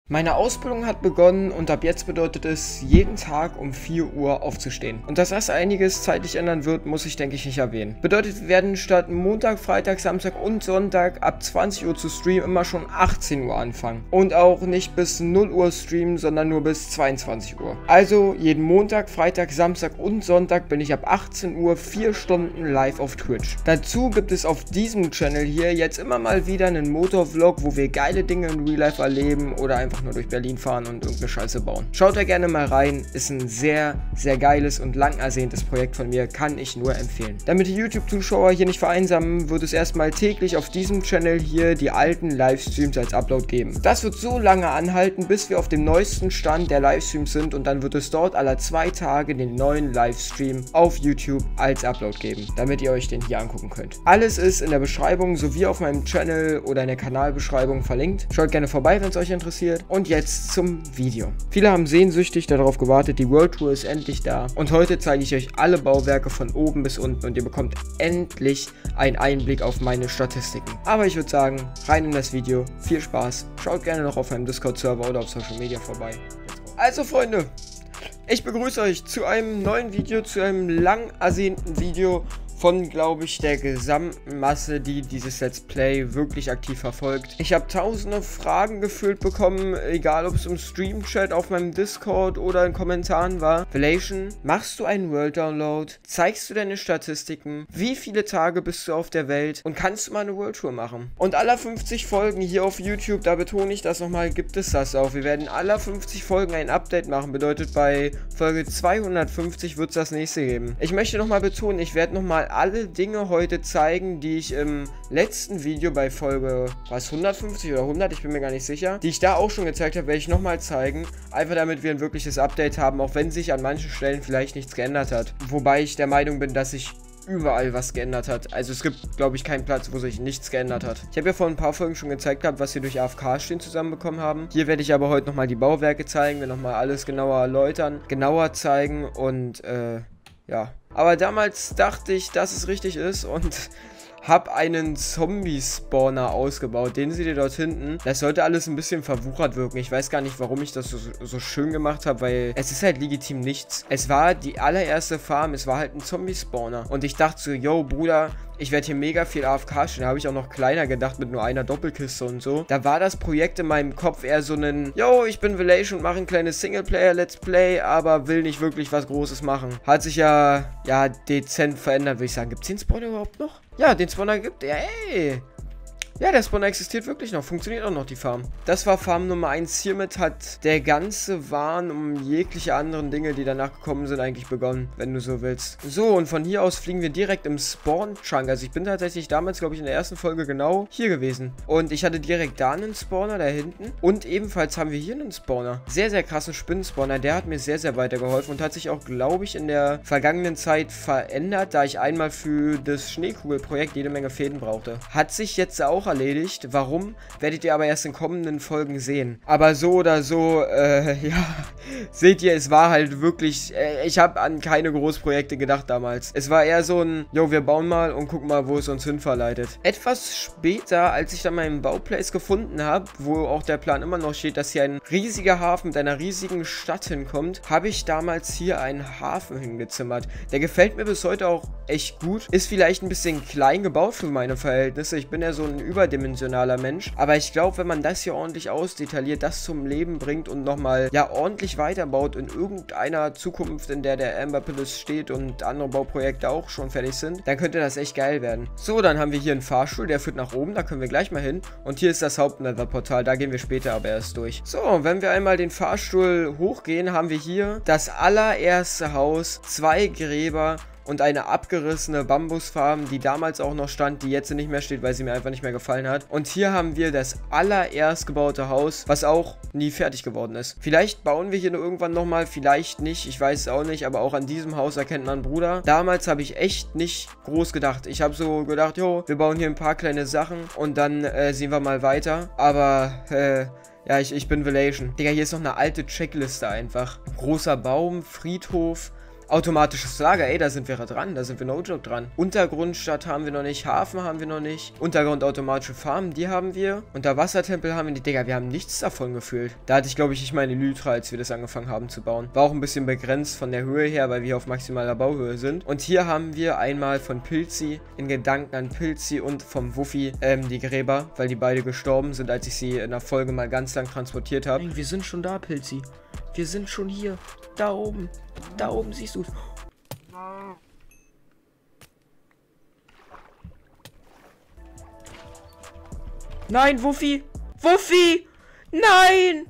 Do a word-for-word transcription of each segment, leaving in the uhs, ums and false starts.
Meine Ausbildung hat begonnen und ab jetzt bedeutet es, jeden Tag um vier Uhr aufzustehen. Und dass das einiges zeitlich ändern wird, muss ich denke ich nicht erwähnen. Bedeutet, wir werden statt Montag, Freitag, Samstag und Sonntag ab zwanzig Uhr zu streamen immer schon achtzehn Uhr anfangen. Und auch nicht bis null Uhr streamen, sondern nur bis zweiundzwanzig Uhr. Also jeden Montag, Freitag, Samstag und Sonntag bin ich ab achtzehn Uhr vier Stunden live auf Twitch. Dazu gibt es auf diesem Channel hier jetzt immer mal wieder einen Motorvlog, wo wir geile Dinge in Real Life erleben oder einfach nur durch Berlin fahren und irgendeine Scheiße bauen. Schaut da gerne mal rein, ist ein sehr, sehr geiles und lang ersehntes Projekt von mir, kann ich nur empfehlen. Damit die YouTube-Zuschauer hier nicht vereinsamen, wird es erstmal täglich auf diesem Channel hier die alten Livestreams als Upload geben. Das wird so lange anhalten, bis wir auf dem neuesten Stand der Livestreams sind und dann wird es dort alle zwei Tage den neuen Livestream auf YouTube als Upload geben, damit ihr euch den hier angucken könnt. Alles ist in der Beschreibung sowie auf meinem Channel oder in der Kanalbeschreibung verlinkt. Schaut gerne vorbei, wenn es euch interessiert. Und jetzt zum Video. Viele haben sehnsüchtig darauf gewartet, die World Tour ist endlich da. Und heute zeige ich euch alle Bauwerke von oben bis unten und ihr bekommt endlich einen Einblick auf meine Statistiken. Aber ich würde sagen, rein in das Video. Viel Spaß. Schaut gerne noch auf meinem Discord-Server oder auf Social Media vorbei. Also Freunde, ich begrüße euch zu einem neuen Video, zu einem lang ersehnten Video von, glaube ich, der gesamten Masse, die dieses Let's Play wirklich aktiv verfolgt. Ich habe tausende Fragen gefüllt bekommen, egal ob es im Stream-Chat, auf meinem Discord oder in Kommentaren war. Velation, machst du einen World-Download? Zeigst du deine Statistiken? Wie viele Tage bist du auf der Welt? Und kannst du mal eine World-Tour machen? Und aller fünfzig Folgen hier auf YouTube, da betone ich das nochmal, gibt es das auch. Wir werden aller fünfzig Folgen ein Update machen, bedeutet bei Folge zweihundertfünfzig wird es das nächste geben. Ich möchte nochmal betonen, ich werde nochmal alle Dinge heute zeigen, die ich im letzten Video bei Folge, was, hundertfünfzig oder hundert, ich bin mir gar nicht sicher, die ich da auch schon gezeigt habe, werde ich nochmal zeigen, einfach damit wir ein wirkliches Update haben, auch wenn sich an manchen Stellen vielleicht nichts geändert hat. Wobei ich der Meinung bin, dass sich überall was geändert hat. Also es gibt, glaube ich, keinen Platz, wo sich nichts geändert hat. Ich habe ja vor ein paar Folgen schon gezeigt gehabt, was wir durch A F K-Stehen zusammenbekommen haben. Hier werde ich aber heute nochmal die Bauwerke zeigen, wir nochmal alles genauer erläutern, genauer zeigen und, äh, ja. Aber damals dachte ich, dass es richtig ist und habe einen Zombie-Spawner ausgebaut. Den seht ihr dort hinten. Das sollte alles ein bisschen verwuchert wirken. Ich weiß gar nicht, warum ich das so, so schön gemacht habe, weil es ist halt legitim nichts. Es war die allererste Farm. Es war halt ein Zombie-Spawner. Und ich dachte so, yo, Bruder, ich werde hier mega viel A F K stehen. Da habe ich auch noch kleiner gedacht mit nur einer Doppelkiste und so. Da war das Projekt in meinem Kopf eher so ein, yo, ich bin Velation und mache ein kleines Singleplayer-Let's Play, aber will nicht wirklich was Großes machen. Hat sich ja, ja, dezent verändert, würde ich sagen. Gibt es den Spawner überhaupt noch? Ja, den Spawner gibt er, ey. Ja, der Spawner existiert wirklich noch. Funktioniert auch noch, die Farm. Das war Farm Nummer eins. Hiermit hat der ganze Wahn um jegliche anderen Dinge, die danach gekommen sind, eigentlich begonnen, wenn du so willst. So, und von hier aus fliegen wir direkt im Spawn-Chunk. Also ich bin tatsächlich damals, glaube ich, in der ersten Folge genau hier gewesen. Und ich hatte direkt da einen Spawner, da hinten. Und ebenfalls haben wir hier einen Spawner. Sehr, sehr krassen Spinnenspawner. Der hat mir sehr, sehr weitergeholfen und hat sich auch, glaube ich, in der vergangenen Zeit verändert, da ich einmal für das Schneekugelprojekt jede Menge Fäden brauchte. Hat sich jetzt auch erledigt. Warum? Werdet ihr aber erst in kommenden Folgen sehen. Aber so oder so, äh, ja, seht ihr, es war halt wirklich, äh, ich habe an keine Großprojekte gedacht damals. Es war eher so ein, jo, wir bauen mal und gucken mal, wo es uns hin verleitet. Etwas später, als ich dann meinen Bauplace gefunden habe, wo auch der Plan immer noch steht, dass hier ein riesiger Hafen mit einer riesigen Stadt hinkommt, habe ich damals hier einen Hafen hingezimmert. Der gefällt mir bis heute auch echt gut. Ist vielleicht ein bisschen klein gebaut für meine Verhältnisse. Ich bin ja so ein überdimensionaler Mensch. Aber ich glaube, wenn man das hier ordentlich ausdetailliert, das zum Leben bringt und nochmal, ja, ordentlich weiterbaut in irgendeiner Zukunft, in der der Amber Palace steht und andere Bauprojekte auch schon fertig sind, dann könnte das echt geil werden. So, dann haben wir hier einen Fahrstuhl, der führt nach oben, da können wir gleich mal hin. Und hier ist das Hauptnether-Portal, da gehen wir später aber erst durch. So, wenn wir einmal den Fahrstuhl hochgehen, haben wir hier das allererste Haus, zwei Gräber und eine abgerissene Bambusfarm, die damals auch noch stand, die jetzt nicht mehr steht, weil sie mir einfach nicht mehr gefallen hat. Und hier haben wir das allererst gebaute Haus, was auch nie fertig geworden ist. Vielleicht bauen wir hier nur irgendwann nochmal, vielleicht nicht, ich weiß es auch nicht, aber auch an diesem Haus erkennt man Bruder. Damals habe ich echt nicht groß gedacht. Ich habe so gedacht, jo, wir bauen hier ein paar kleine Sachen und dann äh, sehen wir mal weiter. Aber, äh... ja, ich, ich bin Velation. Digga, hier ist noch eine alte Checkliste einfach. Großer Baum, Friedhof, Automatisches Lager, ey, da sind wir dran, da sind wir no joke dran. Untergrundstadt haben wir noch nicht, Hafen haben wir noch nicht. Untergrund automatische Farmen, die haben wir. Unterwassertempel haben wir nicht. Digga, wir haben nichts davon gefühlt. Da hatte ich, glaube ich, nicht meine Lytra, als wir das angefangen haben zu bauen. War auch ein bisschen begrenzt von der Höhe her, weil wir auf maximaler Bauhöhe sind. Und hier haben wir einmal von Pilzi, in Gedanken an Pilzi und vom Wuffi, ähm, die Gräber, weil die beide gestorben sind, als ich sie in der Folge mal ganz lang transportiert habe. Wir sind schon da, Pilzi. Wir sind schon hier. Da oben. Da oben siehst du. Nein, Wuffi! Wuffi! Nein!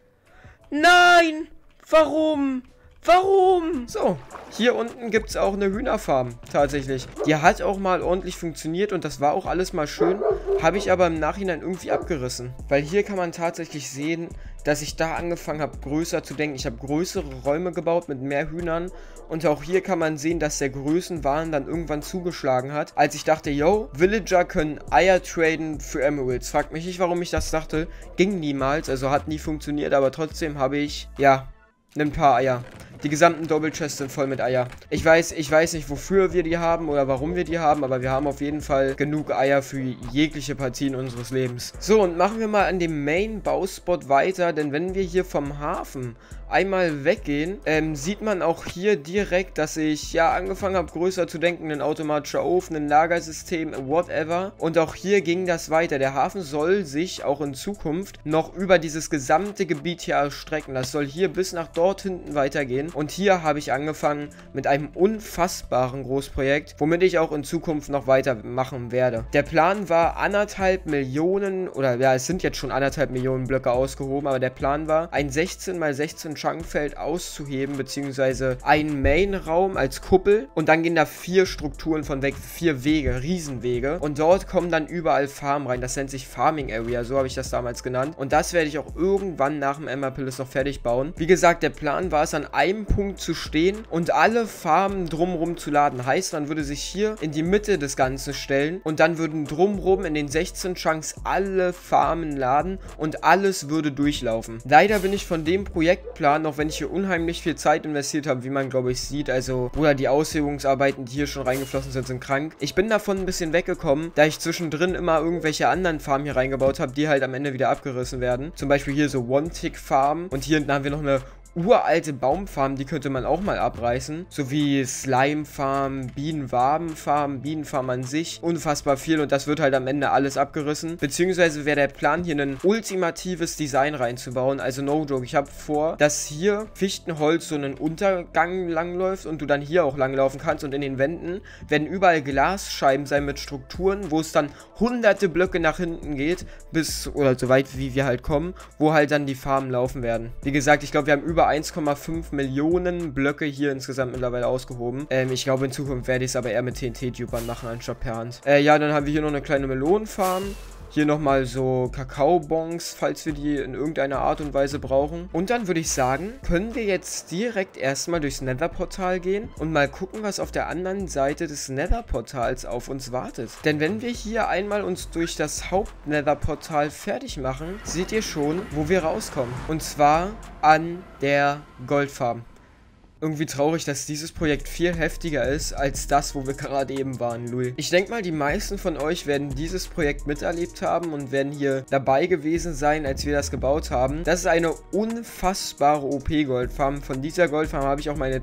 Nein! Warum? Warum? So, hier unten gibt es auch eine Hühnerfarm, tatsächlich. Die hat auch mal ordentlich funktioniert und das war auch alles mal schön. Habe ich aber im Nachhinein irgendwie abgerissen. Weil hier kann man tatsächlich sehen, dass ich da angefangen habe, größer zu denken. Ich habe größere Räume gebaut mit mehr Hühnern. Und auch hier kann man sehen, dass der Größenwahn dann irgendwann zugeschlagen hat. Als ich dachte, yo, Villager können Eier traden für Emeralds. Fragt mich nicht, warum ich das dachte. Ging niemals, also hat nie funktioniert. Aber trotzdem habe ich, ja, ein paar Eier. Die gesamten Double Chests sind voll mit Eier. Ich weiß, ich weiß nicht, wofür wir die haben oder warum wir die haben, aber wir haben auf jeden Fall genug Eier für jegliche Partien unseres Lebens. So, und machen wir mal an dem Main-Bauspot weiter, denn wenn wir hier vom Hafen einmal weggehen, ähm, sieht man auch hier direkt, dass ich ja angefangen habe, größer zu denken, ein automatischer Ofen, ein Lagersystem, whatever. Und auch hier ging das weiter. Der Hafen soll sich auch in Zukunft noch über dieses gesamte Gebiet hier erstrecken. Das soll hier bis nach dort hinten weitergehen. Und hier habe ich angefangen mit einem unfassbaren Großprojekt, womit ich auch in Zukunft noch weitermachen werde. Der Plan war anderthalb Millionen, oder ja, es sind jetzt schon anderthalb Millionen Blöcke ausgehoben, aber der Plan war, ein sechzehn mal sechzehn Chunkfeld auszuheben, beziehungsweise einen Main-Raum als Kuppel und dann gehen da vier Strukturen von weg, vier Wege, Riesenwege und dort kommen dann überall Farmen rein. Das nennt sich Farming Area, so habe ich das damals genannt und das werde ich auch irgendwann nach dem Ember Palace noch fertig bauen. Wie gesagt, der Plan war es, an einem Punkt zu stehen und alle Farmen drumrum zu laden. Heißt, man würde sich hier in die Mitte des Ganzen stellen und dann würden drumrum in den sechzehn Chunks alle Farmen laden und alles würde durchlaufen. Leider bin ich von dem Projektplan, auch wenn ich hier unheimlich viel Zeit investiert habe, wie man glaube ich sieht, also Bruder, die Aushebungsarbeiten, die hier schon reingeflossen sind, sind krank. Ich bin davon ein bisschen weggekommen, da ich zwischendrin immer irgendwelche anderen Farmen hier reingebaut habe, die halt am Ende wieder abgerissen werden. Zum Beispiel hier so One-Tick-Farmen und hier hinten haben wir noch eine uralte Baumfarm, die könnte man auch mal abreißen. Sowie Slime-Farm, Bienenwaben-Farm, Bienenfarm an sich. Unfassbar viel und das wird halt am Ende alles abgerissen. Beziehungsweise wäre der Plan, hier ein ultimatives Design reinzubauen. Also no joke, ich habe vor, dass hier Fichtenholz so einen Untergang langläuft und du dann hier auch langlaufen kannst. Und in den Wänden werden überall Glasscheiben sein mit Strukturen, wo es dann hunderte Blöcke nach hinten geht, bis, oder so weit wie wir halt kommen, wo halt dann die Farmen laufen werden. Wie gesagt, ich glaube, wir haben über eins Komma fünf Millionen Blöcke hier insgesamt mittlerweile ausgehoben. Ähm, ich glaube, in Zukunft werde ich es aber eher mit T N T-Tubern machen, anstatt per Hand. Äh, ja, dann haben wir hier noch eine kleine Melonenfarm. Hier nochmal so Kakaobons, falls wir die in irgendeiner Art und Weise brauchen. Und dann würde ich sagen, können wir jetzt direkt erstmal durchs Nether-Portal gehen und mal gucken, was auf der anderen Seite des Nether-Portals auf uns wartet. Denn wenn wir hier einmal uns durch das Haupt-Nether-Portal fertig machen, seht ihr schon, wo wir rauskommen. Und zwar an der Goldfarm. Irgendwie traurig, dass dieses Projekt viel heftiger ist, als das, wo wir gerade eben waren, Louis. Ich denke mal, die meisten von euch werden dieses Projekt miterlebt haben und werden hier dabei gewesen sein, als wir das gebaut haben. Das ist eine unfassbare O P-Goldfarm. Von dieser Goldfarm habe ich auch meine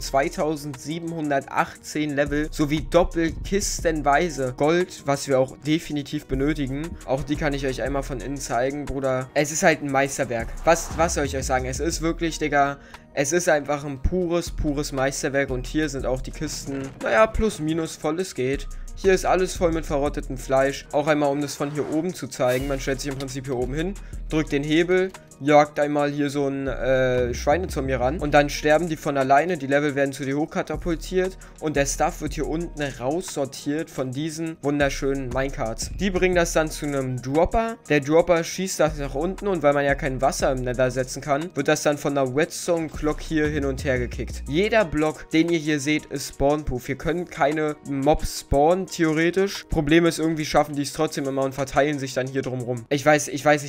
zweitausendsiebenhundertachtzehn Level sowie doppelkistenweise Gold, was wir auch definitiv benötigen. Auch die kann ich euch einmal von innen zeigen, Bruder. Es ist halt ein Meisterwerk. Was, was soll ich euch sagen? Es ist wirklich, Digga... Es ist einfach ein pures, pures Meisterwerk und hier sind auch die Kisten, naja, plus minus voll es geht. Hier ist alles voll mit verrottetem Fleisch. Auch einmal, um das von hier oben zu zeigen. Man stellt sich im Prinzip hier oben hin, drückt den Hebel, jagt einmal hier so ein äh, Schweinezombie ran und dann sterben die von alleine. Die Level werden zu dir hochkatapultiert und der Stuff wird hier unten raussortiert von diesen wunderschönen Minecarts. Die bringen das dann zu einem Dropper. Der Dropper schießt das nach unten und weil man ja kein Wasser im Nether setzen kann, wird das dann von der Redstone Clock hier hin und her gekickt. Jeder Block, den ihr hier seht, ist Spawn-Proof. Wir können keine Mobs spawnen, theoretisch. Problem ist, irgendwie schaffen die es trotzdem immer und verteilen sich dann hier drumrum. Ich weiß, ich weiß nicht, was da los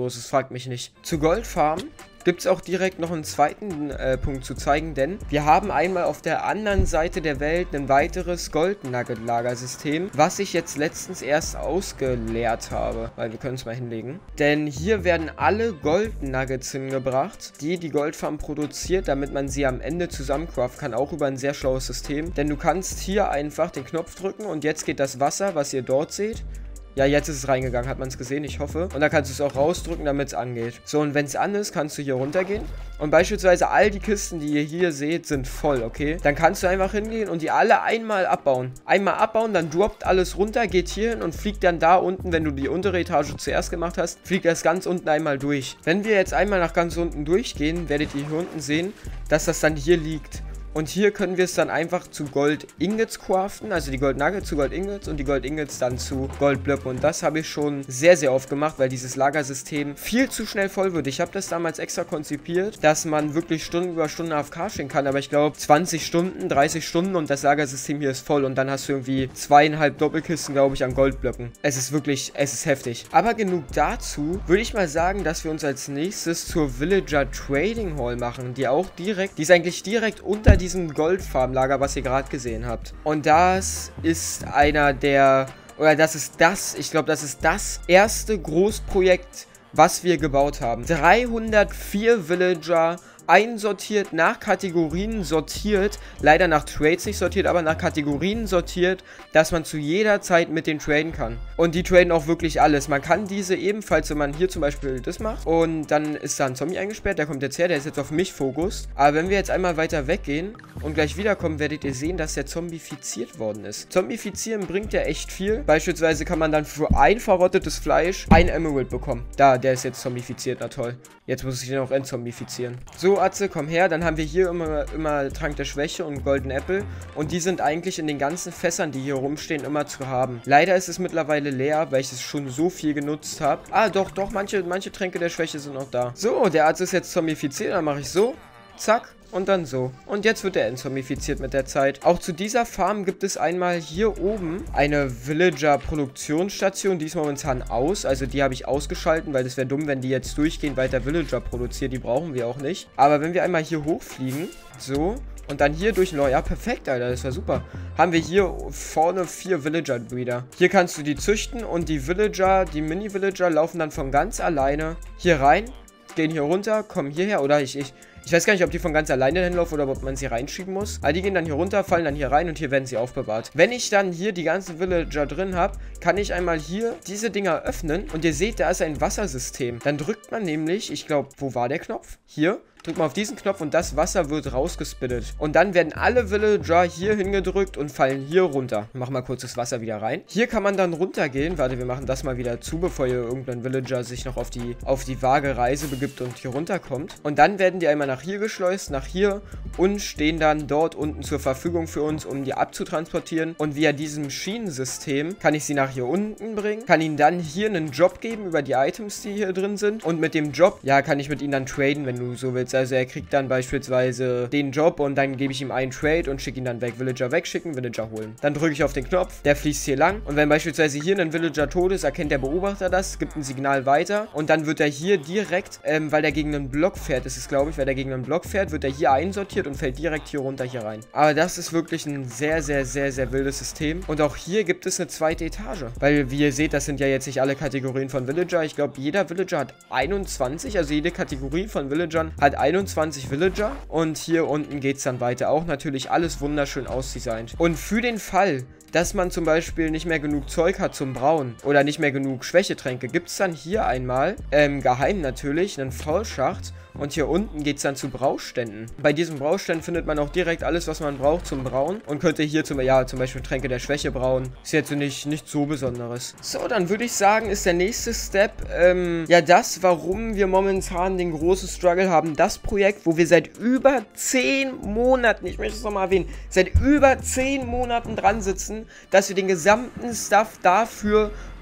los ist, fragt mich nicht. Zu Goldfarm gibt es auch direkt noch einen zweiten äh, Punkt zu zeigen, denn wir haben einmal auf der anderen Seite der Welt ein weiteres Gold-Nugget-Lagersystem, was ich jetzt letztens erst ausgeleert habe, weil wir können es mal hinlegen. Denn hier werden alle Gold-Nuggets hingebracht, die die Goldfarm produziert, damit man sie am Ende zusammencraften kann, auch über ein sehr schlaues System. Denn du kannst hier einfach den Knopf drücken und jetzt geht das Wasser, was ihr dort seht. Ja, jetzt ist es reingegangen, hat man es gesehen, ich hoffe. Und dann kannst du es auch rausdrücken, damit es angeht. So, und wenn es an ist, kannst du hier runtergehen. Und beispielsweise all die Kisten, die ihr hier seht, sind voll, okay? Dann kannst du einfach hingehen und die alle einmal abbauen. Einmal abbauen, dann droppt alles runter, geht hier hin und fliegt dann da unten, wenn du die untere Etage zuerst gemacht hast, fliegt das ganz unten einmal durch. Wenn wir jetzt einmal nach ganz unten durchgehen, werdet ihr hier unten sehen, dass das dann hier liegt. Und hier können wir es dann einfach zu Gold Ingots craften, also die Gold Nuggets zu Gold Ingots und die Gold Ingots dann zu Goldblöcken. Und das habe ich schon sehr, sehr oft gemacht, weil dieses Lagersystem viel zu schnell voll wird. Ich habe das damals extra konzipiert, dass man wirklich Stunden über Stunden A F K stehen kann, aber ich glaube zwanzig Stunden, dreißig Stunden und das Lagersystem hier ist voll und dann hast du irgendwie zweieinhalb Doppelkisten, glaube ich, an Goldblöcken. Es ist wirklich, es ist heftig. Aber genug dazu, würde ich mal sagen, dass wir uns als nächstes zur Villager Trading Hall machen, die auch direkt, die ist eigentlich direkt unter die diesem Goldfarmlager, was ihr gerade gesehen habt. Und das ist einer der, oder das ist das, ich glaube, das ist das erste Großprojekt, was wir gebaut haben. dreihundertvier Villager, einsortiert, nach Kategorien sortiert, leider nach Trades nicht sortiert, aber nach Kategorien sortiert, dass man zu jeder Zeit mit denen traden kann. Und die traden auch wirklich alles. Man kann diese ebenfalls, wenn man hier zum Beispiel das macht und dann ist da ein Zombie eingesperrt, der kommt jetzt her, der ist jetzt auf mich fokussiert. Aber wenn wir jetzt einmal weiter weggehen und gleich wiederkommen, werdet ihr sehen, dass der zombifiziert worden ist. Zombifizieren bringt ja echt viel. Beispielsweise kann man dann für ein verrottetes Fleisch ein Emerald bekommen. Da, der ist jetzt zombifiziert, na toll. Jetzt muss ich den auch entzombifizieren. So, Atze, komm her. Dann haben wir hier immer, immer Trank der Schwäche und Golden Apple. Und die sind eigentlich in den ganzen Fässern, die hier rumstehen, immer zu haben. Leider ist es mittlerweile leer, weil ich es schon so viel genutzt habe. Ah, doch, doch, manche, manche Tränke der Schwäche sind noch da. So, der Atze ist jetzt zombifiziert. Dann mache ich so. Zack. Und dann so. Und jetzt wird er entzombifiziert mit der Zeit. Auch zu dieser Farm gibt es einmal hier oben eine Villager-Produktionsstation. Die ist momentan aus. Also die habe ich ausgeschalten, weil das wäre dumm, wenn die jetzt durchgehend weiter Villager produziert. Die brauchen wir auch nicht. Aber wenn wir einmal hier hochfliegen, so, und dann hier durch ein Loch. Ja, perfekt, Alter. Das war super. Haben wir hier vorne vier Villager-Breeder. Hier kannst du die züchten und die Villager, die Mini-Villager laufen dann von ganz alleine hier rein, gehen hier runter, kommen hierher. Oder ich, ich... Ich weiß gar nicht, ob die von ganz alleine hinlaufen oder ob man sie reinschieben muss. Aber die gehen dann hier runter, fallen dann hier rein und hier werden sie aufbewahrt. Wenn ich dann hier die ganzen Villager drin habe, kann ich einmal hier diese Dinger öffnen. Und ihr seht, da ist ein Wassersystem. Dann drückt man nämlich, ich glaube, wo war der Knopf? Hier. Drückt man auf diesen Knopf und das Wasser wird rausgespittet. Und dann werden alle Villager hier hingedrückt und fallen hier runter. Ich mach mal kurz das Wasser wieder rein. Hier kann man dann runtergehen. Warte, wir machen das mal wieder zu, bevor hier irgendein Villager sich noch auf die, auf die vage Reise begibt und hier runterkommt. Und dann werden die einmal nach hier geschleust, nach hier und stehen dann dort unten zur Verfügung für uns, um die abzutransportieren. Und via diesem Schienensystem kann ich sie nach hier unten bringen, kann ihnen dann hier einen Job geben über die Items, die hier drin sind. Und mit dem Job, ja, kann ich mit ihnen dann traden, wenn du so willst. Also er kriegt dann beispielsweise den Job und dann gebe ich ihm einen Trade und schicke ihn dann weg. Villager wegschicken, Villager holen. Dann drücke ich auf den Knopf, der fließt hier lang. Und wenn beispielsweise hier ein Villager tot ist, erkennt der Beobachter das, gibt ein Signal weiter. Und dann wird er hier direkt, ähm, weil der gegen einen Block fährt, ist es glaube ich, weil der gegen einen Block fährt, wird er hier einsortiert und fällt direkt hier runter, hier rein. Aber das ist wirklich ein sehr, sehr, sehr, sehr wildes System. Und auch hier gibt es eine zweite Etage. Weil, wie ihr seht, das sind ja jetzt nicht alle Kategorien von Villager. Ich glaube, jeder Villager hat einundzwanzig, also jede Kategorie von Villagern hat einundzwanzig Villager und hier unten geht es dann weiter. Auch natürlich alles wunderschön ausdesignt. Und für den Fall, dass man zum Beispiel nicht mehr genug Zeug hat zum Brauen oder nicht mehr genug Schwächetränke, gibt es dann hier einmal, ähm, geheim natürlich, einen Vollschacht. Und hier unten geht es dann zu Brauständen. Bei diesen Brauständen findet man auch direkt alles, was man braucht zum Brauen. Und könnte hier zum, ja, zum Beispiel Tränke der Schwäche brauen. Ist jetzt nicht, nicht so Besonderes. So, dann würde ich sagen, ist der nächste Step, ähm, ja das, warum wir momentan den großen Struggle haben. Das Projekt, wo wir seit über zehn Monaten, ich möchte es nochmal erwähnen, seit über zehn Monaten dran sitzen, dass wir den gesamten Stuff dafür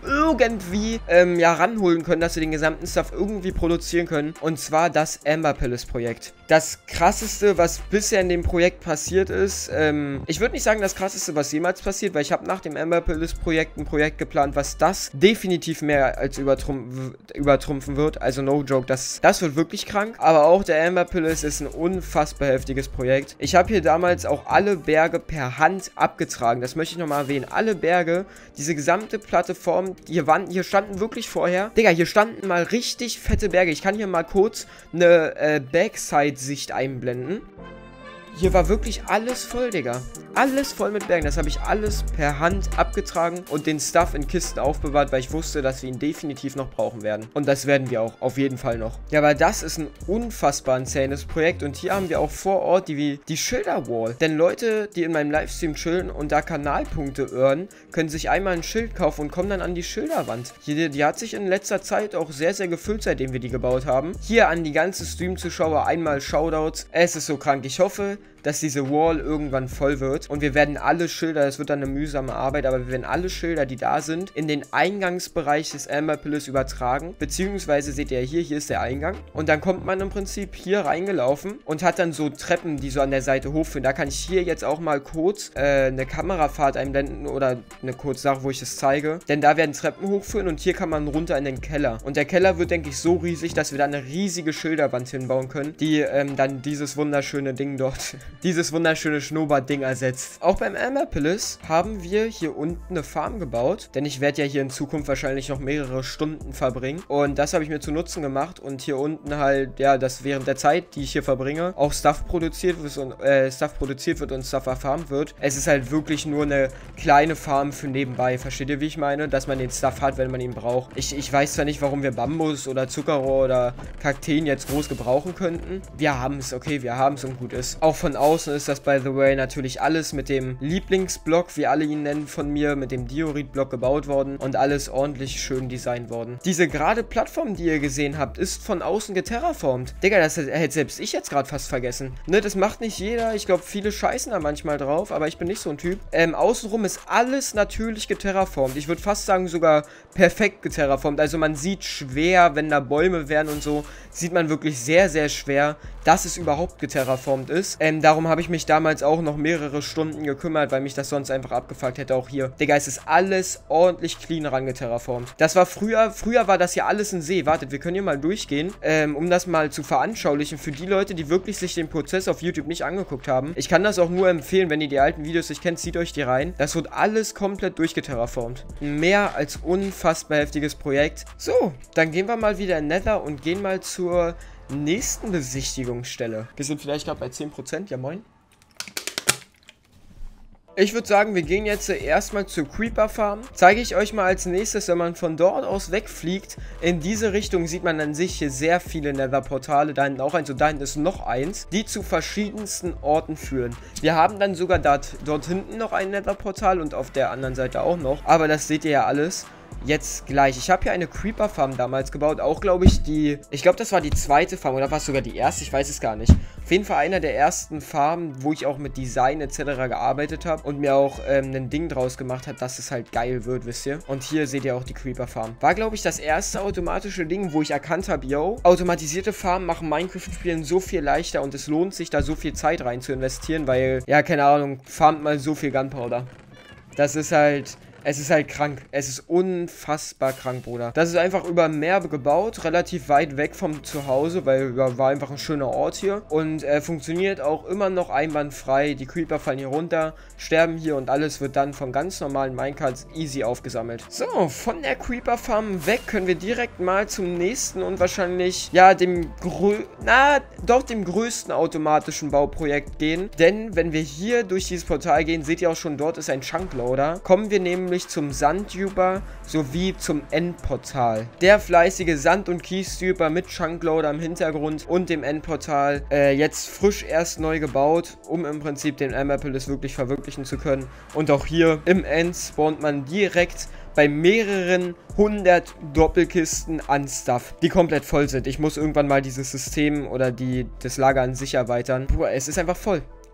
irgendwie ähm, ja, ranholen können, dass wir den gesamten Stuff irgendwie produzieren können. Und zwar das Amber Palace Projekt. Das krasseste, was bisher in dem Projekt passiert ist, ähm, ich würde nicht sagen das krasseste, was jemals passiert, weil ich habe nach dem Amber Palace Projekt ein Projekt geplant, was das definitiv mehr als übertrumpf übertrumpfen wird. Also no joke, das, das wird wirklich krank. Aber auch der Amber Palace ist ein unfassbar heftiges Projekt. Ich habe hier damals auch alle Berge per Hand abgetragen. Das möchte ich nochmal erwähnen. Alle Berge, diese gesamte Plattform, hier, waren, hier standen wirklich vorher, Digga, hier standen mal richtig fette Berge. Ich kann hier mal kurz eine äh, Backside-Sicht einblenden. Hier war wirklich alles voll, Digga. Alles voll mit Bergen. Das habe ich alles per Hand abgetragen und den Stuff in Kisten aufbewahrt, weil ich wusste, dass wir ihn definitiv noch brauchen werden. Und das werden wir auch, auf jeden Fall noch. Ja, aber das ist ein unfassbar insanes Projekt. Und hier haben wir auch vor Ort die, die Schilderwall. Denn Leute, die in meinem Livestream chillen und da Kanalpunkte earnen, können sich einmal ein Schild kaufen und kommen dann an die Schilderwand. Hier, die hat sich in letzter Zeit auch sehr, sehr gefüllt, seitdem wir die gebaut haben. Hier an die ganze Stream-Zuschauer einmal Shoutouts. Es ist so krank. Ich hoffe, dass diese Wall irgendwann voll wird. Und wir werden alle Schilder, das wird dann eine mühsame Arbeit, aber wir werden alle Schilder, die da sind, in den Eingangsbereich des Amber Palace übertragen. Beziehungsweise seht ihr hier, hier ist der Eingang. Und dann kommt man im Prinzip hier reingelaufen und hat dann so Treppen, die so an der Seite hochführen. Da kann ich hier jetzt auch mal kurz äh, eine Kamerafahrt einblenden oder eine kurze Sache, wo ich es zeige. Denn da werden Treppen hochführen und hier kann man runter in den Keller. Und der Keller wird, denke ich, so riesig, dass wir da eine riesige Schilderwand hinbauen können, die ähm, dann dieses wunderschöne Ding dort dieses wunderschöne Schnurrbart-Ding ersetzt. Auch beim Amber Palace haben wir hier unten eine Farm gebaut, denn ich werde ja hier in Zukunft wahrscheinlich noch mehrere Stunden verbringen und das habe ich mir zu Nutzen gemacht und hier unten halt, ja, dass während der Zeit, die ich hier verbringe, auch Stuff produziert wird und, äh, Stuff produziert wird und Stuff erfarmt wird. Es ist halt wirklich nur eine kleine Farm für nebenbei, versteht ihr, wie ich meine? Dass man den Stuff hat, wenn man ihn braucht. Ich, ich weiß zwar nicht, warum wir Bambus oder Zuckerrohr oder Kakteen jetzt groß gebrauchen könnten. Wir haben es, okay, wir haben es und gut ist. Auch von außen ist das, by the way, natürlich alles mit dem Lieblingsblock, wie alle ihn nennen von mir, mit dem Diorit-Block gebaut worden und alles ordentlich schön designt worden. Diese gerade Plattform, die ihr gesehen habt, ist von außen geterraformt. Digga, das hätte selbst ich jetzt gerade fast vergessen. Ne, das macht nicht jeder. Ich glaube, viele scheißen da manchmal drauf, aber ich bin nicht so ein Typ. Ähm, außenrum ist alles natürlich geterraformt. Ich würde fast sagen, sogar perfekt geterraformt. Also man sieht schwer, wenn da Bäume wären und so, sieht man wirklich sehr, sehr schwer, dass es überhaupt geterraformt ist. Ähm, darum habe ich mich damals auch noch mehrere Stunden gekümmert, weil mich das sonst einfach abgefuckt hätte, auch hier. Digga, es ist alles ordentlich clean rangeterraformt. Das war früher, früher war das hier alles ein See. Wartet, wir können hier mal durchgehen, ähm, um das mal zu veranschaulichen für die Leute, die wirklich sich den Prozess auf YouTube nicht angeguckt haben. Ich kann das auch nur empfehlen, wenn ihr die alten Videos nicht kennt, zieht euch die rein. Das wird alles komplett durchgeterraformt. Ein mehr als unfassbar heftiges Projekt. So, dann gehen wir mal wieder in Nether und gehen mal zur nächsten Besichtigungsstelle. Wir sind vielleicht gerade bei zehn Prozent, ja moin. Ich würde sagen, wir gehen jetzt erstmal zur Creeper Farm. Zeige ich euch mal als nächstes, wenn man von dort aus wegfliegt. In diese Richtung sieht man an sich hier sehr viele Nether-Portale. Da hinten auch eins und da hinten ist noch eins, die zu verschiedensten Orten führen. Wir haben dann sogar dort, dort hinten noch ein Nether-Portal und auf der anderen Seite auch noch. Aber das seht ihr ja alles jetzt gleich. Ich habe hier eine Creeper Farm damals gebaut. Auch, glaube ich, die... Ich glaube, das war die zweite Farm. Oder war es sogar die erste? Ich weiß es gar nicht. Auf jeden Fall einer der ersten Farmen, wo ich auch mit Design et cetera gearbeitet habe. Und mir auch ähm, ein Ding draus gemacht hat, dass es halt geil wird, wisst ihr. Und hier seht ihr auch die Creeper Farm. War, glaube ich, das erste automatische Ding, wo ich erkannt habe, yo, automatisierte Farmen machen Minecraft-Spielen so viel leichter. Und es lohnt sich, da so viel Zeit rein zu investieren. Weil, ja, keine Ahnung, farmt mal so viel Gunpowder. Das ist halt... Es ist halt krank. Es ist unfassbar krank, Bruder. Das ist einfach über Meer gebaut, relativ weit weg vom Zuhause, weil ja, war einfach ein schöner Ort hier. Und äh, funktioniert auch immer noch einwandfrei. Die Creeper fallen hier runter, sterben hier und alles wird dann von ganz normalen Minecarts easy aufgesammelt. So, von der Creeper Farm weg können wir direkt mal zum nächsten und wahrscheinlich, ja, dem grö... Na, doch dem größten automatischen Bauprojekt gehen. Denn wenn wir hier durch dieses Portal gehen, seht ihr auch schon, dort ist ein Chunkloader. Kommen wir nämlich zum Sandduper sowie zum Endportal. Der fleißige Sand- und Kiesduper mit Chunkloader im Hintergrund und dem Endportal äh, jetzt frisch erst neu gebaut, um im Prinzip den Amber Palace wirklich verwirklichen zu können. Und auch hier im End spawnt man direkt bei mehreren hundert Doppelkisten an Stuff, die komplett voll sind. Ich muss irgendwann mal dieses System oder die, das Lager an sich erweitern. Boah, es ist einfach voll.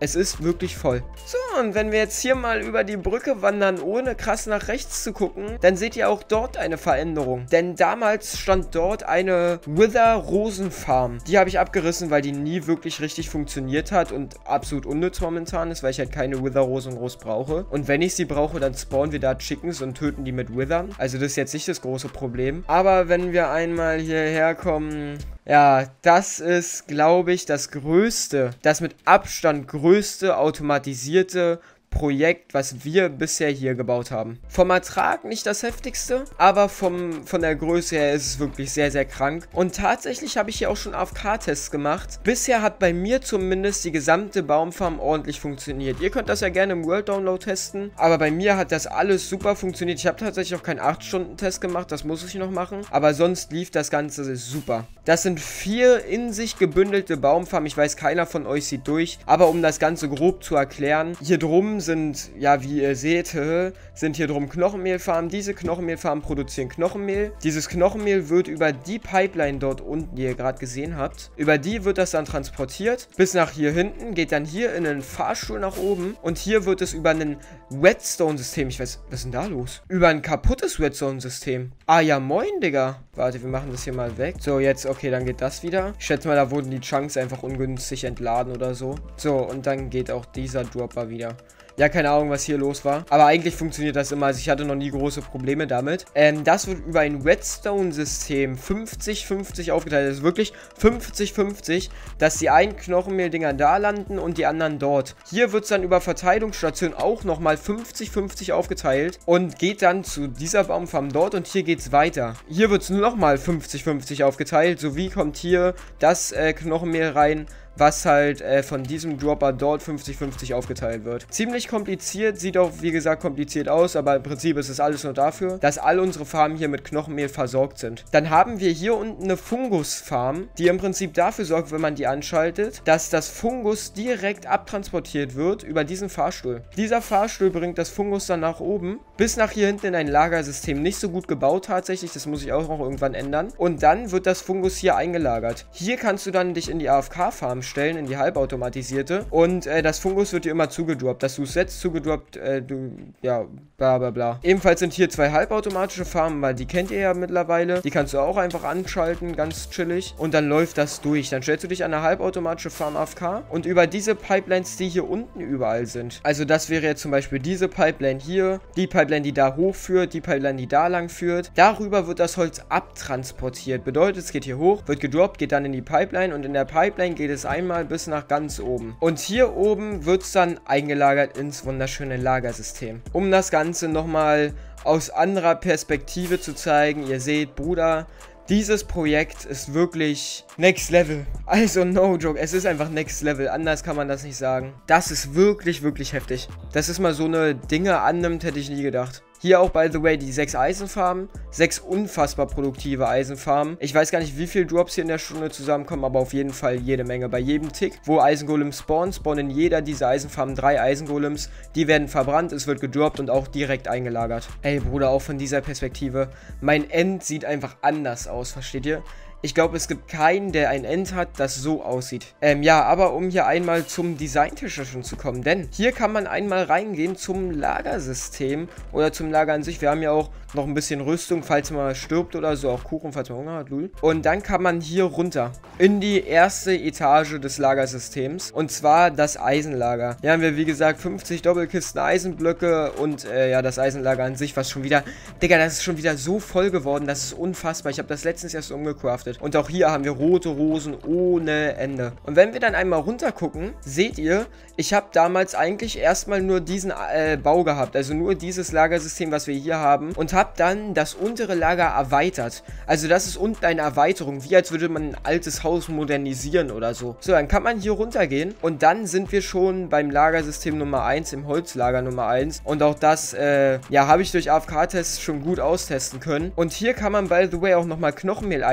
Es ist wirklich voll. So, und wenn wir jetzt hier mal über die Brücke wandern, ohne krass nach rechts zu gucken, dann seht ihr auch dort eine Veränderung. Denn damals stand dort eine Wither-Rosenfarm. Die habe ich abgerissen, weil die nie wirklich richtig funktioniert hat und absolut unnütz momentan ist, weil ich halt keine Wither-Rosen groß brauche. Und wenn ich sie brauche, dann spawnen wir da Chickens und töten die mit Withern. Also das ist jetzt nicht das große Problem. Aber wenn wir einmal hierher kommen... Ja, das ist, glaube ich, das größte, das mit Abstand größte automatisierte Projekt, was wir bisher hier gebaut haben. Vom Ertrag nicht das heftigste, aber vom, von der Größe her ist es wirklich sehr, sehr krank. Und tatsächlich habe ich hier auch schon A F K-Tests gemacht. Bisher hat bei mir zumindest die gesamte Baumfarm ordentlich funktioniert. Ihr könnt das ja gerne im World Download testen, aber bei mir hat das alles super funktioniert. Ich habe tatsächlich auch keinen acht Stunden Test gemacht, das muss ich noch machen, aber sonst lief das Ganze super. Das sind vier in sich gebündelte Baumfarmen. Ich weiß, keiner von euch sieht durch, aber um das Ganze grob zu erklären, hier drum sind, ja, wie ihr seht, sind hier drum Knochenmehlfarmen. Diese Knochenmehlfarmen produzieren Knochenmehl. Dieses Knochenmehl wird über die Pipeline dort unten, die ihr gerade gesehen habt, über die wird das dann transportiert bis nach hier hinten, geht dann hier in einen Fahrstuhl nach oben und hier wird es über ein Redstone-System, ich weiß, was ist denn da los? Über ein kaputtes Redstone-System. Ah ja, moin, Digga. Warte, wir machen das hier mal weg. So, jetzt, okay, dann geht das wieder. Ich schätze mal, da wurden die Chunks einfach ungünstig entladen oder so. So, und dann geht auch dieser Dropper wieder. Ja, keine Ahnung, was hier los war. Aber eigentlich funktioniert das immer. Also ich hatte noch nie große Probleme damit. Ähm, das wird über ein Redstone-System fünfzig fünfzig aufgeteilt. Das ist wirklich fünfzig fünfzig, dass die einen Knochenmehl-Dinger da landen und die anderen dort. Hier wird es dann über Verteilungsstation auch nochmal fünfzig fünfzig aufgeteilt und geht dann zu dieser Baumfarm dort und hier geht es weiter. Hier wird es nur nochmal fünfzig fünfzig aufgeteilt. Sowie kommt hier das äh, Knochenmehl rein, was halt äh, von diesem Dropper dort fünfzig fünfzig aufgeteilt wird. Ziemlich kompliziert, sieht auch wie gesagt kompliziert aus, aber im Prinzip ist es alles nur dafür, dass all unsere Farmen hier mit Knochenmehl versorgt sind. Dann haben wir hier unten eine Fungusfarm, die im Prinzip dafür sorgt, wenn man die anschaltet, dass das Fungus direkt abtransportiert wird über diesen Fahrstuhl. Dieser Fahrstuhl bringt das Fungus dann nach oben, bis nach hier hinten in ein Lagersystem. Nicht so gut gebaut tatsächlich, das muss ich auch noch irgendwann ändern. Und dann wird das Fungus hier eingelagert. Hier kannst du dann dich in die A F K-Farm stellen, in die halbautomatisierte, und äh, das Fungus wird dir immer zugedroppt, dass du es setzt, zugedroppt, äh, du, ja, bla bla bla. Ebenfalls sind hier zwei halbautomatische Farmen, weil die kennt ihr ja mittlerweile, die kannst du auch einfach anschalten, ganz chillig, und dann läuft das durch. Dann stellst du dich an eine halbautomatische Farm A F K und über diese Pipelines, die hier unten überall sind, also das wäre jetzt zum Beispiel diese Pipeline hier, die Pipeline, die da hochführt, die Pipeline, die da lang führt, darüber wird das Holz abtransportiert, bedeutet, es geht hier hoch, wird gedroppt, geht dann in die Pipeline und in der Pipeline geht es einmal bis nach ganz oben. Und hier oben wird es dann eingelagert ins wunderschöne Lagersystem. Um das Ganze nochmal aus anderer Perspektive zu zeigen, ihr seht, Bruder, dieses Projekt ist wirklich next level. Also no joke, es ist einfach next level, anders kann man das nicht sagen. Das ist wirklich, wirklich heftig. Dass es mal so eine Dinge annimmt, hätte ich nie gedacht. Hier auch, by the way, die sechs Eisenfarmen. Sechs unfassbar produktive Eisenfarmen. Ich weiß gar nicht, wie viele Drops hier in der Stunde zusammenkommen, aber auf jeden Fall jede Menge. Bei jedem Tick, wo Eisengolems spawnen, spawnen in jeder dieser Eisenfarmen drei Eisengolems. Die werden verbrannt, es wird gedroppt und auch direkt eingelagert. Ey, Bruder, auch von dieser Perspektive. Mein End sieht einfach anders aus, versteht ihr? Ich glaube, es gibt keinen, der ein End hat, das so aussieht. Ähm, ja, aber um hier einmal zum Designtisch schon zu kommen, denn hier kann man einmal reingehen zum Lagersystem oder zum Lager an sich. Wir haben ja auch noch ein bisschen Rüstung, falls man stirbt oder so, auch Kuchen, falls man Hunger hat, lul. Und dann kann man hier runter in die erste Etage des Lagersystems, und zwar das Eisenlager. Hier haben wir, wie gesagt, fünfzig Doppelkisten Eisenblöcke und äh, ja, das Eisenlager an sich, was schon wieder, Digga, das ist schon wieder so voll geworden, das ist unfassbar. Ich habe das letztens erst umgecraftet. Und auch hier haben wir rote Rosen ohne Ende. Und wenn wir dann einmal runter gucken, seht ihr, ich habe damals eigentlich erstmal nur diesen äh, Bau gehabt. Also nur dieses Lagersystem, was wir hier haben. Und habe dann das untere Lager erweitert. Also das ist unten eine Erweiterung. Wie als würde man ein altes Haus modernisieren oder so. So, dann kann man hier runtergehen. Und dann sind wir schon beim Lagersystem Nummer eins, im Holzlager Nummer eins. Und auch das, äh, ja, habe ich durch A F K-Tests schon gut austesten können. Und hier kann man, by the way, auch nochmal Knochenmehl einlagern.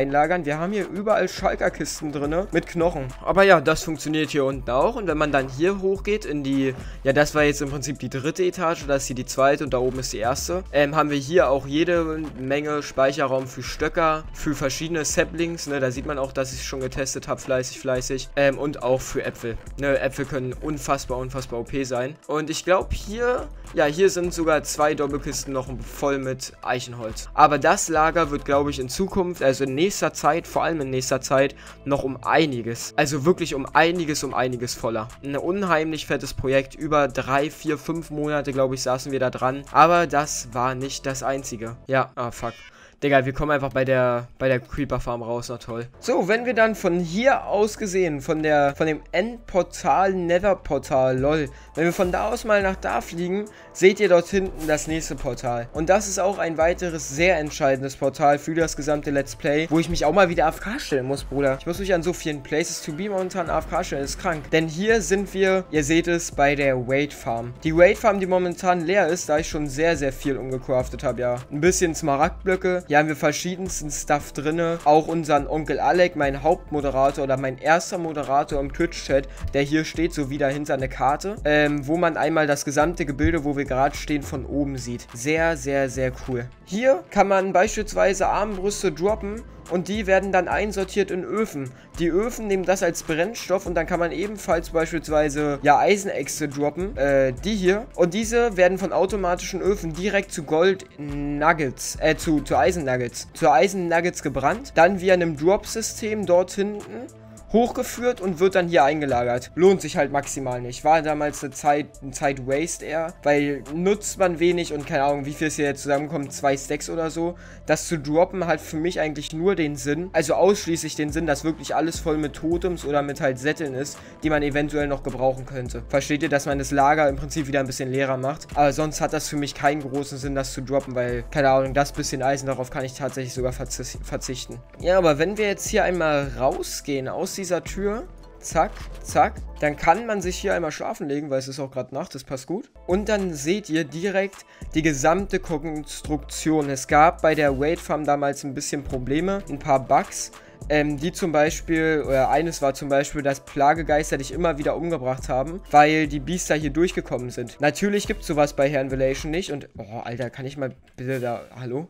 wir haben hier überall Schalker-Kisten drin mit Knochen. Aber ja, das funktioniert hier unten auch. Und wenn man dann hier hochgeht in die, ja, das war jetzt im Prinzip die dritte Etage, das ist hier die zweite und da oben ist die erste, ähm, haben wir hier auch jede Menge Speicherraum für Stöcker, für verschiedene Saplings, ne, da sieht man auch, dass ich es schon getestet habe, fleißig, fleißig, ähm, und auch für Äpfel. Ne, Äpfel können unfassbar, unfassbar O P sein. Und ich glaube hier, ja, hier sind sogar zwei Doppelkisten noch voll mit Eichenholz. Aber das Lager wird, glaube ich, in Zukunft, also in nächster Zeit, vor allem in nächster Zeit, noch um einiges, also wirklich um einiges, um einiges voller. Ein unheimlich fettes Projekt, über drei, vier, fünf Monate, glaube ich, saßen wir da dran. Aber das war nicht das Einzige. Ja, ah, fuck. Digga, wir kommen einfach bei der bei der Creeper Farm raus, na toll. So, wenn wir dann von hier aus gesehen, von der von dem Endportal, Nether Portal, lol, wenn wir von da aus mal nach da fliegen, seht ihr dort hinten das nächste Portal. Und das ist auch ein weiteres sehr entscheidendes Portal für das gesamte Let's Play, wo ich mich auch mal wieder A F K stellen muss, Bruder. Ich muss mich an so vielen Places to be momentan A F K stellen, das ist krank. Denn hier sind wir, ihr seht es, bei der Wait Farm. Die Wait Farm, die momentan leer ist, da ich schon sehr, sehr viel umgecraftet habe, ja. Ein bisschen Smaragdblöcke. Hier haben wir verschiedensten Stuff drinne. Auch unseren Onkel Alec, mein Hauptmoderator oder mein erster Moderator im Twitch-Chat, der hier steht, sowie dahinter eine Karte, ähm, wo man einmal das gesamte Gebilde, wo wir gerade stehen, von oben sieht. Sehr, sehr, sehr cool. Hier kann man beispielsweise Armbrüste droppen und die werden dann einsortiert in Öfen. Die Öfen nehmen das als Brennstoff und dann kann man ebenfalls beispielsweise, ja, Eisenäxte droppen, äh, die hier. Und diese werden von automatischen Öfen direkt zu Gold Nuggets, äh, zu, zu Eisen Nuggets, zu Eisen Nuggets gebrannt. Dann via einem Drop-System dort hinten hochgeführt und wird dann hier eingelagert. Lohnt sich halt maximal nicht. War damals eine Zeit, ein Zeit-Waste eher, weil nutzt man wenig und keine Ahnung, wie viel es hier jetzt zusammenkommt, zwei Stacks oder so. Das zu droppen hat für mich eigentlich nur den Sinn, also ausschließlich den Sinn, dass wirklich alles voll mit Totems oder mit halt Sätteln ist, die man eventuell noch gebrauchen könnte. Versteht ihr, dass man das Lager im Prinzip wieder ein bisschen leerer macht? Aber sonst hat das für mich keinen großen Sinn, das zu droppen, weil, keine Ahnung, das bisschen Eisen, darauf kann ich tatsächlich sogar verzichten. Ja, aber wenn wir jetzt hier einmal rausgehen aus dieser Tür, zack, zack, dann kann man sich hier einmal schlafen legen, weil es ist auch gerade Nacht, das passt gut. Und dann seht ihr direkt die gesamte Konstruktion. Es gab bei der Wait Farm damals ein bisschen Probleme, ein paar Bugs. Ähm, die zum Beispiel, oder eines war zum Beispiel, dass Plagegeister dich immer wieder umgebracht haben, weil die Biester hier durchgekommen sind. Natürlich gibt es sowas bei Herrn Velation nicht und, oh, Alter, kann ich mal bitte da, hallo?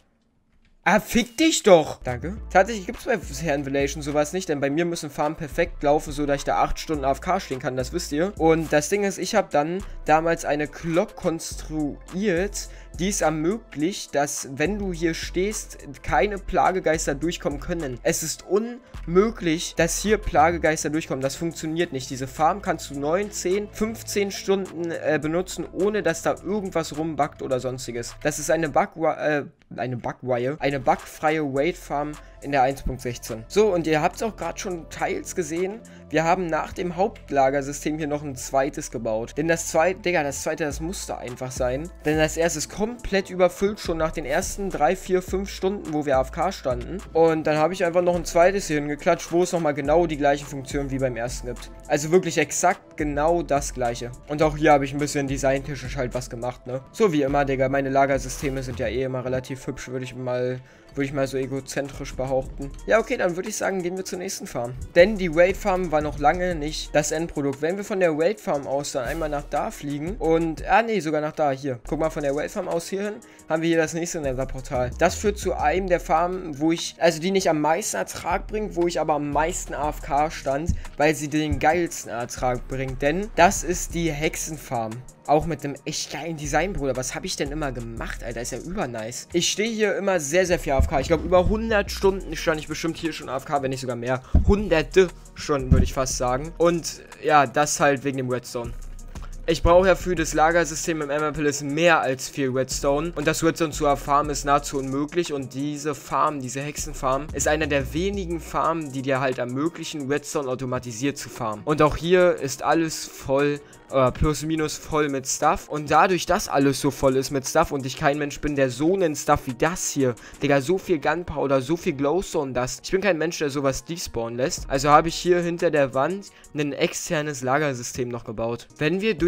Ah, fick dich doch! Danke. Tatsächlich gibt es bei Herrn Velation sowas nicht, denn bei mir müssen Farmen perfekt laufen, so dass ich da acht Stunden A F K stehen kann, das wisst ihr. Und das Ding ist, ich habe dann damals eine Clock konstruiert, die es ermöglicht, dass, wenn du hier stehst, keine Plagegeister durchkommen können. Es ist unmöglich, dass hier Plagegeister durchkommen. Das funktioniert nicht. Diese Farm kannst du neun, zehn, fünfzehn Stunden äh, benutzen, ohne dass da irgendwas rumbuggt oder sonstiges. Das ist eine Bug, äh, eine Bugwire, eine bugfreie Wait Farm in der eins Punkt sechzehn. So, und ihr habt es auch gerade schon teils gesehen. Wir haben nach dem Hauptlagersystem hier noch ein zweites gebaut. Denn das zweite, Digga, das zweite, das musste einfach sein. Denn das erste ist komplett überfüllt schon nach den ersten drei, vier, fünf Stunden, wo wir A F K standen. Und dann habe ich einfach noch ein zweites hier hingeklatscht, wo es nochmal genau die gleiche Funktion wie beim ersten gibt. Also wirklich exakt genau das gleiche. Und auch hier habe ich ein bisschen designtechnisch halt was gemacht, ne? So wie immer, Digga, meine Lagersysteme sind ja eh immer relativ hübsch, würde ich mal... Würde ich mal so egozentrisch behaupten. Ja, okay, dann würde ich sagen, gehen wir zur nächsten Farm. Denn die Wait Farm war noch lange nicht das Endprodukt. Wenn wir von der Wait Farm aus dann einmal nach da fliegen und, ah nee, sogar nach da, hier. Guck mal, von der Wait Farm aus hierhin haben wir hier das nächste Nether-Portal. Das führt zu einem der Farmen, wo ich, also die nicht am meisten Ertrag bringt, wo ich aber am meisten A F K stand, weil sie den geilsten Ertrag bringt. Denn das ist die Hexenfarm. Auch mit einem echt geilen Design, Bruder. Was habe ich denn immer gemacht, Alter? Ist ja übernice. Ich stehe hier immer sehr, sehr viel A F K. Ich glaube, über hundert Stunden stand ich bestimmt hier schon A F K, wenn nicht sogar mehr. Hunderte Stunden, würde ich fast sagen. Und ja, das halt wegen dem Redstone. Ich brauche ja für das Lagersystem im Ember Palace mehr als viel Redstone. Und das Redstone zu erfarmen ist nahezu unmöglich. Und diese Farm, diese Hexenfarm, ist einer der wenigen Farmen, die dir halt ermöglichen, Redstone automatisiert zu farmen. Und auch hier ist alles voll, äh, plus minus voll mit Stuff. Und dadurch, dass alles so voll ist mit Stuff und ich kein Mensch bin, der so einen Stuff wie das hier, Digga, so viel Gunpowder, so viel Glowstone Dust. Ich bin kein Mensch, der sowas despawnen lässt. Also habe ich hier hinter der Wand ein externes Lagersystem noch gebaut. Wenn wir durch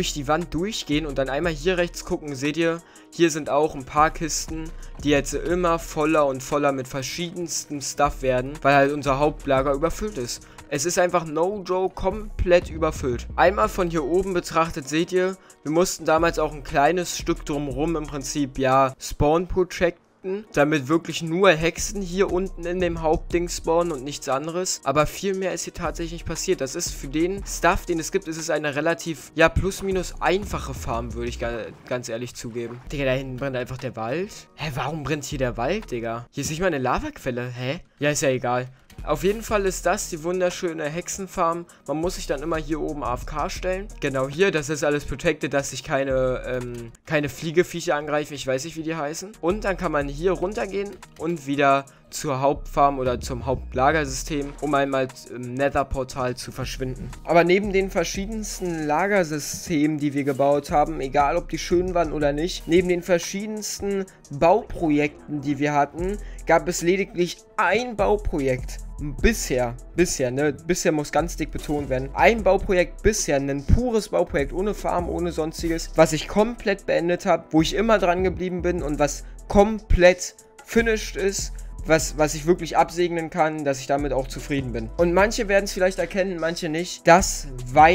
durch die Wand durchgehen und dann einmal hier rechts gucken, seht ihr, hier sind auch ein paar Kisten, die jetzt immer voller und voller mit verschiedensten Stuff werden, weil halt unser Hauptlager überfüllt ist. Es ist einfach no joke komplett überfüllt. Einmal von hier oben betrachtet seht ihr, wir mussten damals auch ein kleines Stück drumherum im Prinzip, ja, Spawn protecten, damit wirklich nur Hexen hier unten in dem Hauptding spawnen und nichts anderes. Aber viel mehr ist hier tatsächlich nicht passiert. Das ist für den Stuff, den es gibt, ist es eine relativ, ja, plus minus einfache Farm, würde ich ga ganz ehrlich zugeben. Digga, da hinten brennt einfach der Wald. Hä, warum brennt hier der Wald, Digga? Hier ist nicht mal eine Lavaquelle. Hä? Ja, ist ja egal. Auf jeden Fall ist das die wunderschöne Hexenfarm. Man muss sich dann immer hier oben A F K stellen. Genau hier, das ist alles protected, dass sich keine, ähm, keine Fliegeviecher angreifen. Ich weiß nicht, wie die heißen. Und dann kann man hier runtergehen und wieder zur Hauptfarm oder zum Hauptlagersystem, um einmal im Nether-Portal zu verschwinden. Aber neben den verschiedensten Lagersystemen, die wir gebaut haben, egal ob die schön waren oder nicht, neben den verschiedensten Bauprojekten, die wir hatten, gab es lediglich ein Bauprojekt. Bisher, bisher, ne, bisher muss ganz dick betont werden. Ein Bauprojekt bisher, ein pures Bauprojekt, ohne Farm, ohne sonstiges, was ich komplett beendet habe, wo ich immer dran geblieben bin und was komplett finished ist. Was, was ich wirklich absegnen kann, dass ich damit auch zufrieden bin. Und manche werden es vielleicht erkennen, manche nicht. Das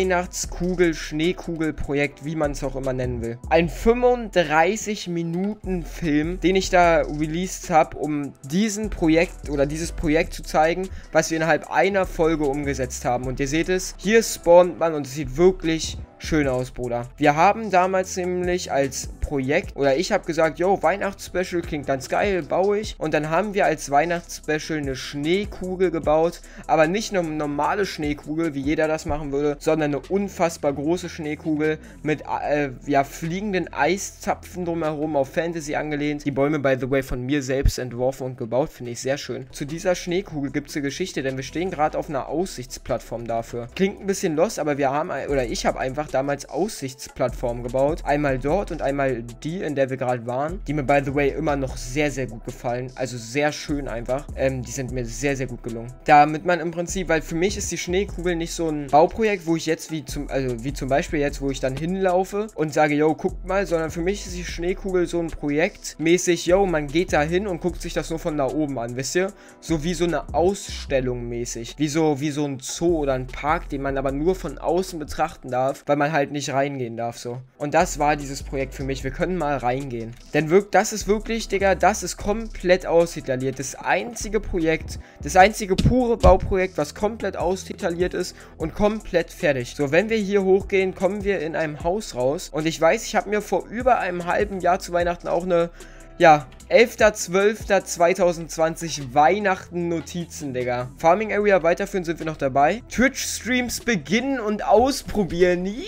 Weihnachtskugel-Schneekugel-Projekt, wie man es auch immer nennen will. Ein fünfunddreißig Minuten Film, den ich da released habe, um diesen Projekt oder dieses Projekt zu zeigen, was wir innerhalb einer Folge umgesetzt haben. Und ihr seht es, hier spawnt man und es sieht wirklich schön aus, Bruder. Wir haben damals nämlich als Projekt, oder ich habe gesagt, yo, Weihnachtsspecial klingt ganz geil, baue ich. Und dann haben wir als Weihnachtsspecial eine Schneekugel gebaut, aber nicht eine normale Schneekugel, wie jeder das machen würde, sondern eine unfassbar große Schneekugel mit, äh, ja, fliegenden Eiszapfen drumherum, auf Fantasy angelehnt. Die Bäume, by the way, von mir selbst entworfen und gebaut, finde ich sehr schön. Zu dieser Schneekugel gibt es eine Geschichte, denn wir stehen gerade auf einer Aussichtsplattform dafür. Klingt ein bisschen lost, aber wir haben, oder ich habe einfach damals Aussichtsplattformen gebaut. Einmal dort und einmal die, in der wir gerade waren. Die mir, by the way, immer noch sehr, sehr gut gefallen. Also sehr schön einfach. Ähm, die sind mir sehr, sehr gut gelungen. Damit man im Prinzip, weil für mich ist die Schneekugel nicht so ein Bauprojekt, wo ich jetzt wie zum, also wie zum Beispiel jetzt, wo ich dann hinlaufe und sage, yo, guckt mal, sondern für mich ist die Schneekugel so ein Projekt mäßig, yo, man geht da hin und guckt sich das nur von da oben an, wisst ihr? So wie so eine Ausstellung mäßig. Wie so, wie so ein Zoo oder ein Park, den man aber nur von außen betrachten darf, weil man halt nicht reingehen darf, so. Und das war dieses Projekt für mich. Wir können mal reingehen. Denn wirkt, das ist wirklich, Digga, das ist komplett ausdetailliert. Das einzige Projekt, das einzige pure Bauprojekt, was komplett ausdetailliert ist und komplett fertig. So, wenn wir hier hochgehen, kommen wir in einem Haus raus. Und ich weiß, ich habe mir vor über einem halben Jahr zu Weihnachten auch eine, ja, elfter zwölfter zweitausendzwanzig Weihnachten Notizen, Digga. Farming Area weiterführen, sind wir noch dabei. Twitch-Streams beginnen und ausprobieren. Yo!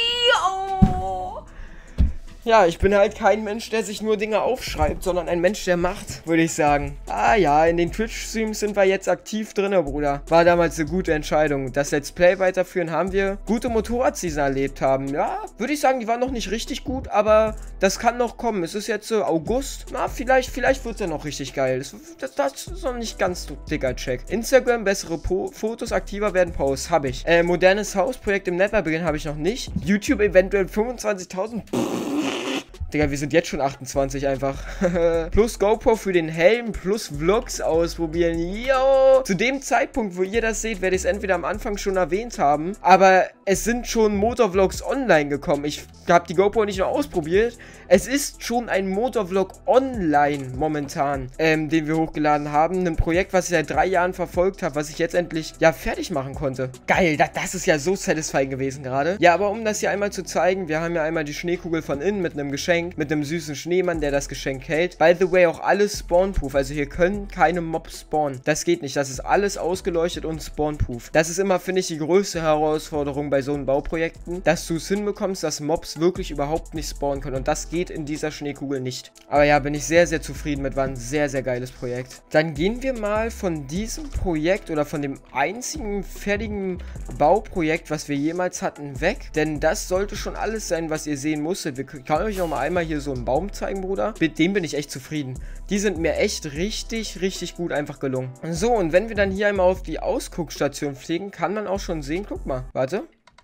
Ja, ich bin halt kein Mensch, der sich nur Dinge aufschreibt, sondern ein Mensch, der macht, würde ich sagen. Ah ja, in den Twitch-Streams sind wir jetzt aktiv drin, Bruder. War damals eine gute Entscheidung. Das Let's Play weiterführen haben wir gute Motorradseason erlebt haben. Ja, würde ich sagen, die waren noch nicht richtig gut, aber das kann noch kommen. Es ist jetzt äh, August. Na, vielleicht, vielleicht wird es ja noch richtig geil. Das, das, das ist noch nicht ganz so dicker Check. Instagram, bessere po Fotos, aktiver werden Posts, habe ich. Äh, modernes Hausprojekt im Nether-Beginn habe ich noch nicht. YouTube eventuell fünfundzwanzigtausend. Digga, wir sind jetzt schon achtundzwanzig einfach. Plus GoPro für den Helm, plus Vlogs ausprobieren. Yo! Zu dem Zeitpunkt, wo ihr das seht, werde ich es entweder am Anfang schon erwähnt haben, aber es sind schon Motorvlogs online gekommen. Ich habe die GoPro nicht nur ausprobiert. Es ist schon ein Motorvlog online momentan, ähm, den wir hochgeladen haben. Ein Projekt, was ich seit drei Jahren verfolgt habe, was ich jetzt endlich, ja, fertig machen konnte. Geil, das, das ist ja so satisfying gewesen gerade. Ja, aber um das hier einmal zu zeigen, wir haben ja einmal die Schneekugel von innen mit einem Geschenk, mit einem süßen Schneemann, der das Geschenk hält. By the way, auch alles spawnproof, also hier können keine Mobs spawnen. Das geht nicht, das ist alles ausgeleuchtet und spawnproof. Das ist immer, finde ich, die größte Herausforderung bei so einen Bauprojekten, dass du es hinbekommst, dass Mobs wirklich überhaupt nicht spawnen können. Und das geht in dieser Schneekugel nicht. Aber ja, bin ich sehr, sehr zufrieden mit. War ein sehr, sehr geiles Projekt. Dann gehen wir mal von diesem Projekt oder von dem einzigen fertigen Bauprojekt, was wir jemals hatten, weg. Denn das sollte schon alles sein, was ihr sehen musstet. Wir können euch noch mal einmal hier so einen Baum zeigen, Bruder. Mit dem bin ich echt zufrieden. Die sind mir echt richtig, richtig gut einfach gelungen. So, und wenn wir dann hier einmal auf die Ausguckstation fliegen, kann man auch schon sehen, guck mal, warte.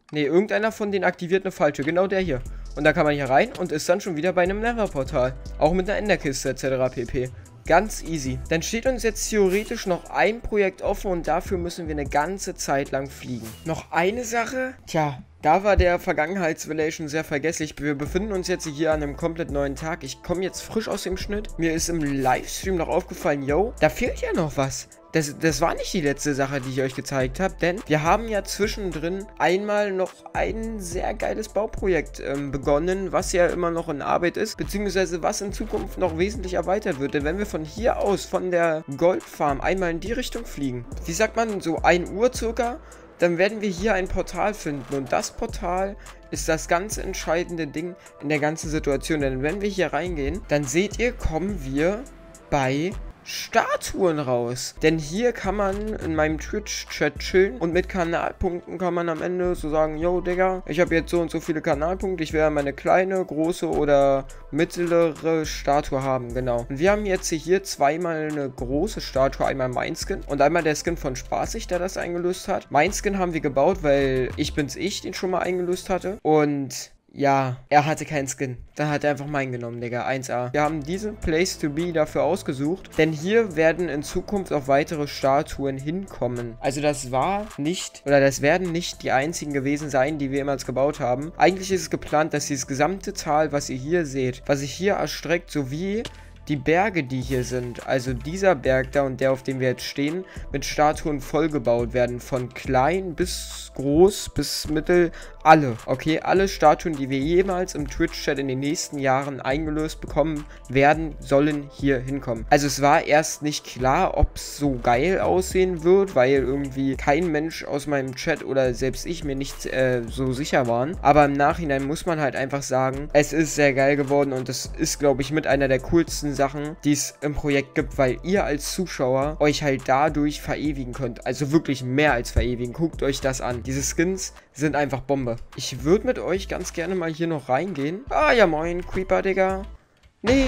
Ne, irgendeiner von denen aktiviert eine Falltür. Genau der hier. Und da kann man hier rein und ist dann schon wieder bei einem Nether-Portal. Auch mit einer Enderkiste et cetera pp. Ganz easy. Dann steht uns jetzt theoretisch noch ein Projekt offen und dafür müssen wir eine ganze Zeit lang fliegen. Noch eine Sache? Tja, da war der Vergangenheitsrelation sehr vergesslich. Wir befinden uns jetzt hier an einem komplett neuen Tag. Ich komme jetzt frisch aus dem Schnitt. Mir ist im Livestream noch aufgefallen, yo, da fehlt ja noch was. Das, das war nicht die letzte Sache, die ich euch gezeigt habe, denn wir haben ja zwischendrin einmal noch ein sehr geiles Bauprojekt ähm, begonnen, was ja immer noch in Arbeit ist, beziehungsweise was in Zukunft noch wesentlich erweitert wird. Denn wenn wir von hier aus, von der Goldfarm, einmal in die Richtung fliegen, wie sagt man, so ein Uhr circa, dann werden wir hier ein Portal finden. Und das Portal ist das ganz entscheidende Ding in der ganzen Situation. Denn wenn wir hier reingehen, dann seht ihr, kommen wir bei Statuen raus. Denn hier kann man in meinem Twitch-Chat chillen und mit Kanalpunkten kann man am Ende so sagen, yo, Digga, ich habe jetzt so und so viele Kanalpunkte, ich werde meine kleine, große oder mittlere Statue haben, genau. Und wir haben jetzt hier zweimal eine große Statue, einmal mein Skin und einmal der Skin von Spaßig, der das eingelöst hat. Mein Skin haben wir gebaut, weil ich bin's ich, den schon mal eingelöst hatte und ja, er hatte keinen Skin. Dann hat er einfach meinen genommen, Digga. eins A. Wir haben diesen Place to be dafür ausgesucht, denn hier werden in Zukunft auch weitere Statuen hinkommen. Also das war nicht, oder das werden nicht die einzigen gewesen sein, die wir jemals gebaut haben. Eigentlich ist es geplant, dass dieses gesamte Tal, was ihr hier seht, was sich hier erstreckt, sowie die Berge, die hier sind, also dieser Berg da und der, auf dem wir jetzt stehen, mit Statuen vollgebaut werden. Von klein bis groß bis mittel, alle. Okay, alle Statuen, die wir jemals im Twitch-Chat in den nächsten Jahren eingelöst bekommen werden, sollen hier hinkommen. Also es war erst nicht klar, ob es so geil aussehen wird, weil irgendwie kein Mensch aus meinem Chat oder selbst ich mir nicht äh, so sicher waren. Aber im Nachhinein muss man halt einfach sagen, es ist sehr geil geworden und es ist, glaube ich, mit einer der coolsten Sachen, die es im Projekt gibt, weil ihr als Zuschauer euch halt dadurch verewigen könnt. Also wirklich mehr als verewigen. Guckt euch das an. Diese Skins sind einfach Bombe. Ich würde mit euch ganz gerne mal hier noch reingehen. Ah, ja moin, Creeper, Digga. Nee.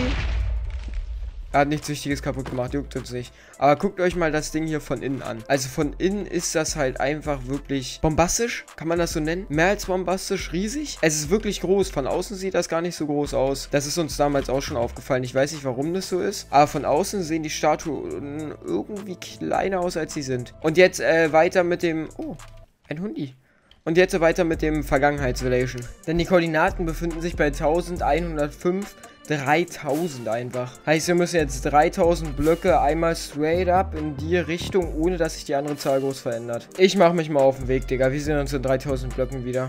Er hat nichts Wichtiges kaputt gemacht, juckt uns nicht. Aber guckt euch mal das Ding hier von innen an. Also von innen ist das halt einfach wirklich bombastisch. Kann man das so nennen? Mehr als bombastisch, riesig. Es ist wirklich groß. Von außen sieht das gar nicht so groß aus. Das ist uns damals auch schon aufgefallen. Ich weiß nicht, warum das so ist. Aber von außen sehen die Statuen irgendwie kleiner aus, als sie sind. Und jetzt äh, weiter mit dem... Oh, ein Hundi. Und jetzt weiter mit dem Vergangenheitsrelation. Denn die Koordinaten befinden sich bei elfhundertfünf, dreitausend einfach. Heißt, wir müssen jetzt dreitausend Blöcke einmal straight up in die Richtung, ohne dass sich die andere Zahl groß verändert. Ich mache mich mal auf den Weg, Digga. Wir sehen uns in dreitausend Blöcken wieder.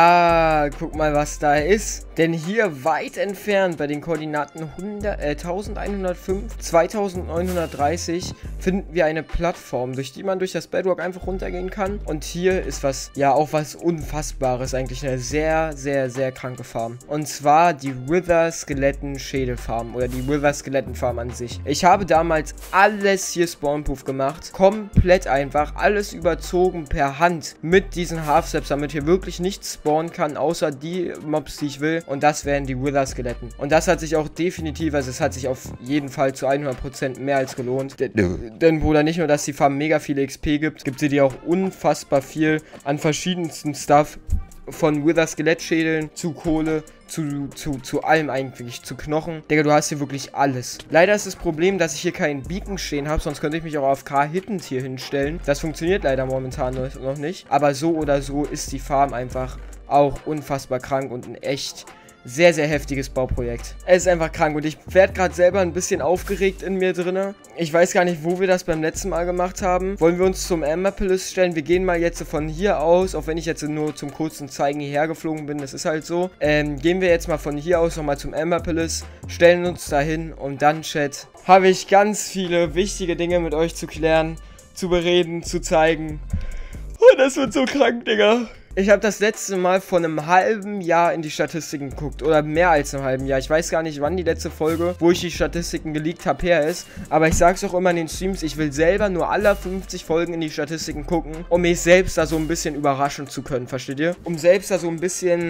Ja, guck mal, was da ist. Denn hier weit entfernt bei den Koordinaten hundert, äh, elfhundertfünf, zweitausendneunhundertdreißig finden wir eine Plattform, durch die man durch das Bedrock einfach runtergehen kann. Und hier ist was, ja, auch was Unfassbares. Eigentlich eine sehr, sehr, sehr kranke Farm. Und zwar die Wither Skeletten Schädelfarm oder die Wither Skelettenfarm an sich. Ich habe damals alles hier spawnproof gemacht. Komplett einfach. Alles überzogen per Hand mit diesen Half-Steps, damit hier wirklich nichts spawnen kann, außer die Mobs, die ich will. Und das wären die Wither Skeletten. Und das hat sich auch definitiv, also es hat sich auf jeden Fall zu hundert Prozent mehr als gelohnt. Denn, denn Bruder, nicht nur, dass die Farm mega viele X P gibt, gibt sie dir auch unfassbar viel an verschiedensten Stuff. Von Wither Skelettschädeln zu Kohle, zu, zu, zu allem eigentlich, zu Knochen. Digga, du hast hier wirklich alles. Leider ist das Problem, dass ich hier keinen Beacon stehen habe, sonst könnte ich mich auch auf K-Hittend hier hinstellen. Das funktioniert leider momentan noch nicht. Aber so oder so ist die Farm einfach auch unfassbar krank und ein echt sehr, sehr heftiges Bauprojekt. Es ist einfach krank und ich werde gerade selber ein bisschen aufgeregt in mir drinne. Ich weiß gar nicht, wo wir das beim letzten Mal gemacht haben. Wollen wir uns zum Amber Palace stellen? Wir gehen mal jetzt von hier aus, auch wenn ich jetzt nur zum kurzen Zeigen hierher geflogen bin, das ist halt so. Ähm, gehen wir jetzt mal von hier aus nochmal zum Amber Palace, stellen uns dahin und dann, Chat, habe ich ganz viele wichtige Dinge mit euch zu klären, zu bereden, zu zeigen. Und das wird so krank, Digga. Ich habe das letzte Mal vor einem halben Jahr in die Statistiken geguckt. Oder mehr als einem halben Jahr. Ich weiß gar nicht, wann die letzte Folge, wo ich die Statistiken geleakt habe, her ist. Aber ich sag's auch immer in den Streams, ich will selber nur alle fünfzig Folgen in die Statistiken gucken, um mich selbst da so ein bisschen überraschen zu können. Versteht ihr? Um selbst da so ein bisschen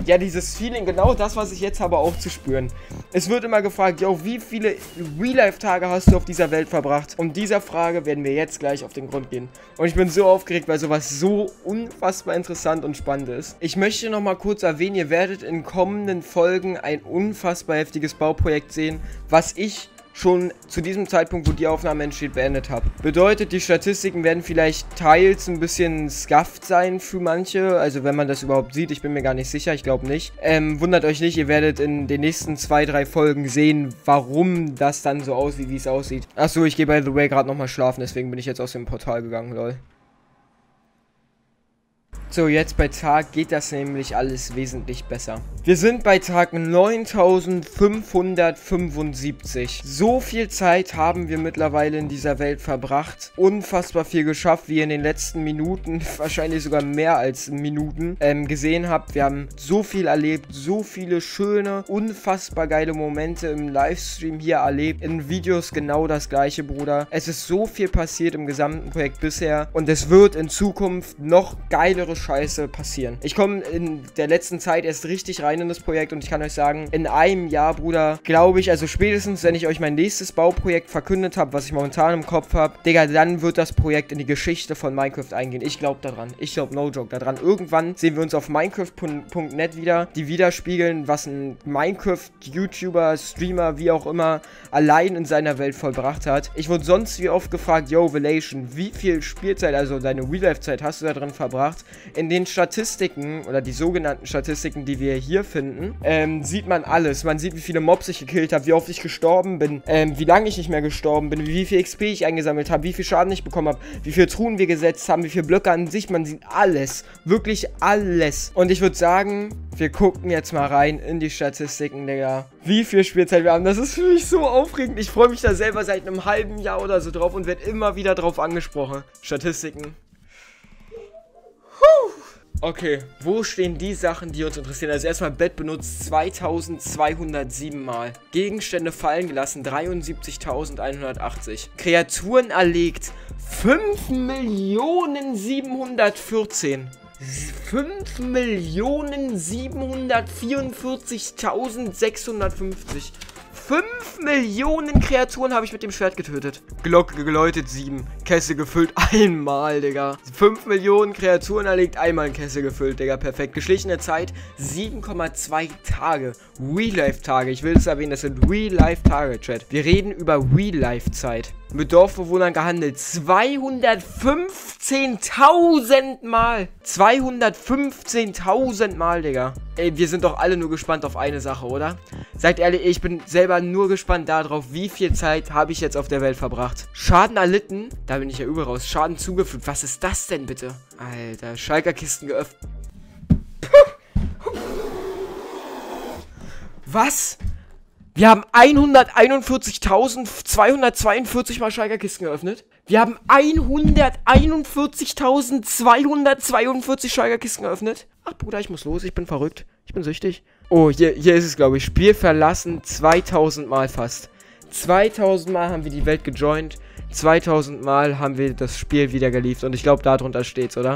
ja, dieses Feeling, genau das, was ich jetzt habe, auch zu spüren. Es wird immer gefragt, yo, wie viele Real-Life-Tage hast du auf dieser Welt verbracht? Und dieser Frage werden wir jetzt gleich auf den Grund gehen. Und ich bin so aufgeregt, weil sowas so unfassbar interessant und spannend ist. Ich möchte nochmal kurz erwähnen, ihr werdet in kommenden Folgen ein unfassbar heftiges Bauprojekt sehen, was ich schon zu diesem Zeitpunkt, wo die Aufnahme entsteht, beendet habe. Bedeutet, die Statistiken werden vielleicht teils ein bisschen scuffed sein für manche, also wenn man das überhaupt sieht, ich bin mir gar nicht sicher, ich glaube nicht. Ähm, wundert euch nicht, ihr werdet in den nächsten zwei, drei Folgen sehen, warum das dann so aussieht, wie es aussieht. Achso, ich gehe by the way gerade nochmal schlafen, deswegen bin ich jetzt aus dem Portal gegangen, lol. So, jetzt bei Tag geht das nämlich alles wesentlich besser. Wir sind bei Tag neuntausendfünfhundertfünfundsiebzig. So viel Zeit haben wir mittlerweile in dieser Welt verbracht. Unfassbar viel geschafft, wie ihr in den letzten Minuten, wahrscheinlich sogar mehr als Minuten, ähm, gesehen habt. Wir haben so viel erlebt, so viele schöne, unfassbar geile Momente im Livestream hier erlebt. In Videos genau das gleiche, Bruder. Es ist so viel passiert im gesamten Projekt bisher und es wird in Zukunft noch geilere Scheiße passieren. Ich komme in der letzten Zeit erst richtig rein in das Projekt und ich kann euch sagen, in einem Jahr, Bruder, glaube ich, also spätestens, wenn ich euch mein nächstes Bauprojekt verkündet habe, was ich momentan im Kopf habe, Digga, dann wird das Projekt in die Geschichte von Minecraft eingehen. Ich glaube daran. Ich glaube no joke daran. Irgendwann sehen wir uns auf Minecraft Punkt net wieder, die widerspiegeln, was ein Minecraft-YouTuber, Streamer, wie auch immer, allein in seiner Welt vollbracht hat. Ich wurde sonst wie oft gefragt, yo, Velation, wie viel Spielzeit, also deine Real-Life-Zeit hast du da drin verbracht? In den Statistiken, oder die sogenannten Statistiken, die wir hier finden, ähm, sieht man alles. Man sieht, wie viele Mobs ich gekillt habe, wie oft ich gestorben bin, ähm, wie lange ich nicht mehr gestorben bin, wie viel X P ich eingesammelt habe, wie viel Schaden ich bekommen habe, wie viele Truhen wir gesetzt haben, wie viele Blöcke an sich. Man sieht alles. Wirklich alles. Und ich würde sagen, wir gucken jetzt mal rein in die Statistiken, Digga. Wie viel Spielzeit wir haben. Das ist für mich so aufregend. Ich freue mich da selber seit einem halben Jahr oder so drauf und werde immer wieder drauf angesprochen. Statistiken. Okay, wo stehen die Sachen, die uns interessieren? Also erstmal Bett benutzt zweitausendzweihundertsieben Mal. Gegenstände fallen gelassen dreiundsiebzigtausendeinhundertachtzig. Kreaturen erlegt fünf Millionen siebenhundertvierzehn. fünf Millionen siebenhundertvierundvierzigtausendsechshundertfünfzig. fünf Millionen Kreaturen habe ich mit dem Schwert getötet. Glocke geläutet, sieben. Kessel gefüllt, einmal, Digga. fünf Millionen Kreaturen erlegt, einmal ein Kessel gefüllt, Digga. Perfekt. Geschlichene Zeit, sieben Komma zwei Tage. Real-Life-Tage. Ich will es erwähnen, das sind Real-Life-Tage, Chat. Wir reden über Real-Life-Zeit. Mit Dorfbewohnern gehandelt. zweihundertfünfzehntausend Mal. zweihundertfünfzehntausend Mal, Digga. Ey, wir sind doch alle nur gespannt auf eine Sache, oder? Seid ehrlich, ich bin selber nur gespannt darauf, wie viel Zeit habe ich jetzt auf der Welt verbracht. Schaden erlitten? Da bin ich ja übel raus. Schaden zugefügt. Was ist das denn bitte? Alter, Schalker-Kisten geöffnet. Was? Wir haben hunderteinundvierzigtausendzweihundertzweiundvierzig Mal Schalker-Kisten geöffnet. Wir haben hunderteinundvierzigtausendzweihundertzweiundvierzig Schalker-Kisten geöffnet. Ach, Bruder, ich muss los. Ich bin verrückt. Ich bin süchtig. Oh, hier, hier ist es, glaube ich. Spiel verlassen zweitausend Mal fast. zweitausend Mal haben wir die Welt gejoint. zweitausend Mal haben wir das Spiel wieder geliefert. Und ich glaube, darunter steht's, oder?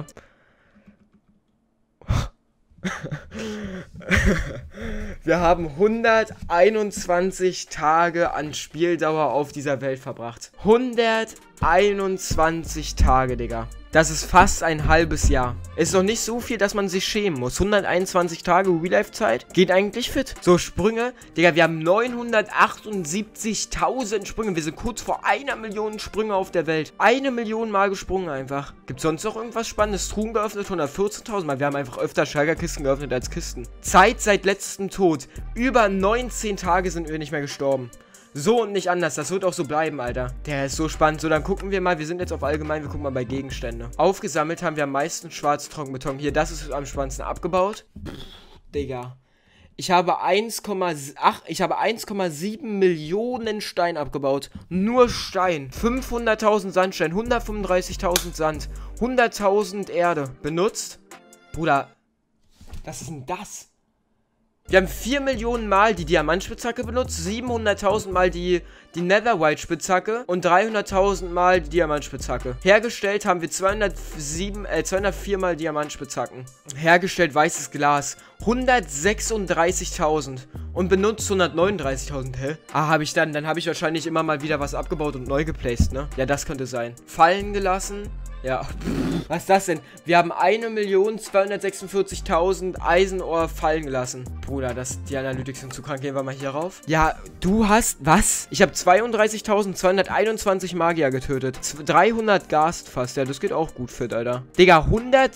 Wir haben hunderteinundzwanzig Tage an Spieldauer auf dieser Welt verbracht. hunderteinundzwanzig Tage, Digga. Das ist fast ein halbes Jahr. Ist noch nicht so viel, dass man sich schämen muss. hunderteinundzwanzig Tage Real-Life-Zeit geht eigentlich fit. So, Sprünge. Digga, wir haben neunhundertachtundsiebzigtausend Sprünge. Wir sind kurz vor einer Million Sprünge auf der Welt. Eine Million Mal gesprungen einfach. Gibt sonst noch irgendwas Spannendes? Truhen geöffnet, hundertvierzehntausend Mal. Wir haben einfach öfter Schalker-Kisten geöffnet als Kisten. Zeit seit letztem Tod. Über neunzehn Tage sind wir nicht mehr gestorben. So und nicht anders, das wird auch so bleiben, Alter. Der ist so spannend. So, dann gucken wir mal, wir sind jetzt auf allgemein, wir gucken mal bei Gegenstände. Aufgesammelt haben wir am meisten schwarz Trockenbeton. Hier, das ist am spannendsten abgebaut. Pff, Digga. Ich habe eins Komma sieben Millionen Stein abgebaut. Nur Stein. fünfhunderttausend Sandstein, hundertfünfunddreißigtausend Sand, hunderttausend Erde. Benutzt? Bruder, was ist denn das? Wir haben vier Millionen Mal die Diamantspitzhacke benutzt, siebenhunderttausend Mal die, die Netherite-Spitzhacke und dreihunderttausend Mal die Diamantspitzhacke. Hergestellt haben wir zweihundertsieben, äh, zweihundertvier Mal Diamantspitzhacken. Hergestellt weißes Glas, hundertsechsunddreißigtausend. Und benutzt hundertneununddreißigtausend. Hä? Ah, habe ich dann. Dann habe ich wahrscheinlich immer mal wieder was abgebaut und neu geplaced, ne? Ja, das könnte sein. Fallen gelassen. Ja, was ist das denn? Wir haben eine Million zweihundertsechsundvierzigtausend Eisenohr fallen gelassen. Bruder, das, die Analytics sind zu krank. Gehen wir mal hier rauf. Ja, du hast, was? Ich habe zweiunddreißigtausendzweihunderteinundzwanzig Magier getötet. dreihundert Gast fast. Ja, das geht auch gut fit, Alter. Digga,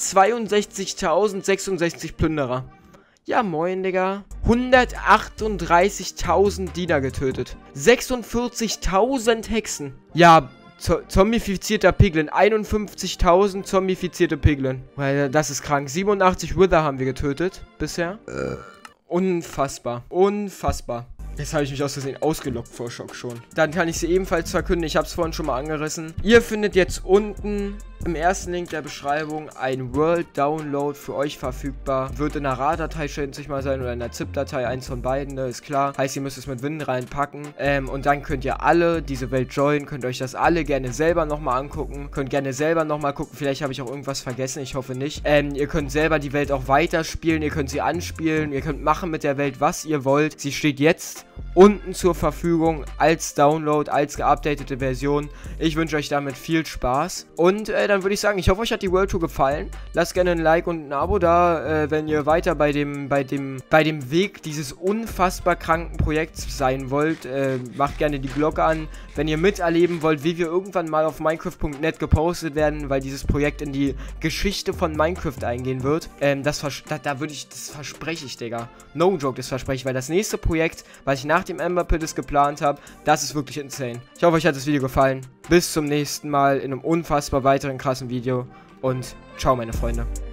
hundertzweiundsechzigtausendsechsundsechzig Plünderer. Ja, moin, Digga. hundertachtunddreißigtausend Diener getötet. sechsundvierzigtausend Hexen. Ja, zombifizierter Piglin. einundfünfzigtausend zombifizierte Piglin. Weil das ist krank. siebenundachtzig Wither haben wir getötet bisher. Äh. Unfassbar. Unfassbar. Jetzt habe ich mich aus Versehen ausgelockt vor Schock schon. Dann kann ich sie ebenfalls verkünden. Ich habe es vorhin schon mal angerissen. Ihr findet jetzt unten im ersten Link der Beschreibung ein World Download für euch verfügbar. Wird in einer RAR-Datei schätze ich mal sein oder in einer ZIP-Datei. Eins von beiden, ne, ist klar. Heißt, ihr müsst es mit Win reinpacken. Ähm, und dann könnt ihr alle diese Welt joinen. Könnt euch das alle gerne selber nochmal angucken. Könnt gerne selber nochmal gucken. Vielleicht habe ich auch irgendwas vergessen. Ich hoffe nicht. Ähm, ihr könnt selber die Welt auch weiterspielen. Ihr könnt sie anspielen. Ihr könnt machen mit der Welt, was ihr wollt. Sie steht jetzt unten zur Verfügung als Download, als geupdatete Version. Ich wünsche euch damit viel Spaß. Und äh, dann würde ich sagen, ich hoffe, euch hat die World Tour gefallen. Lasst gerne ein Like und ein Abo da, äh, wenn ihr weiter bei dem, bei dem, bei dem Weg dieses unfassbar kranken Projekts sein wollt. Äh, macht gerne die Glocke an, wenn ihr miterleben wollt, wie wir irgendwann mal auf Minecraft punkt net gepostet werden, weil dieses Projekt in die Geschichte von Minecraft eingehen wird. Ähm, das da, da würde ich, das verspreche ich, Digga. No joke, das verspreche ich, weil das nächste Projekt, was ich nach dem Ember Pit geplant habe, das ist wirklich insane. Ich hoffe, euch hat das Video gefallen. Bis zum nächsten Mal in einem unfassbar weiteren krassen Video und ciao, meine Freunde.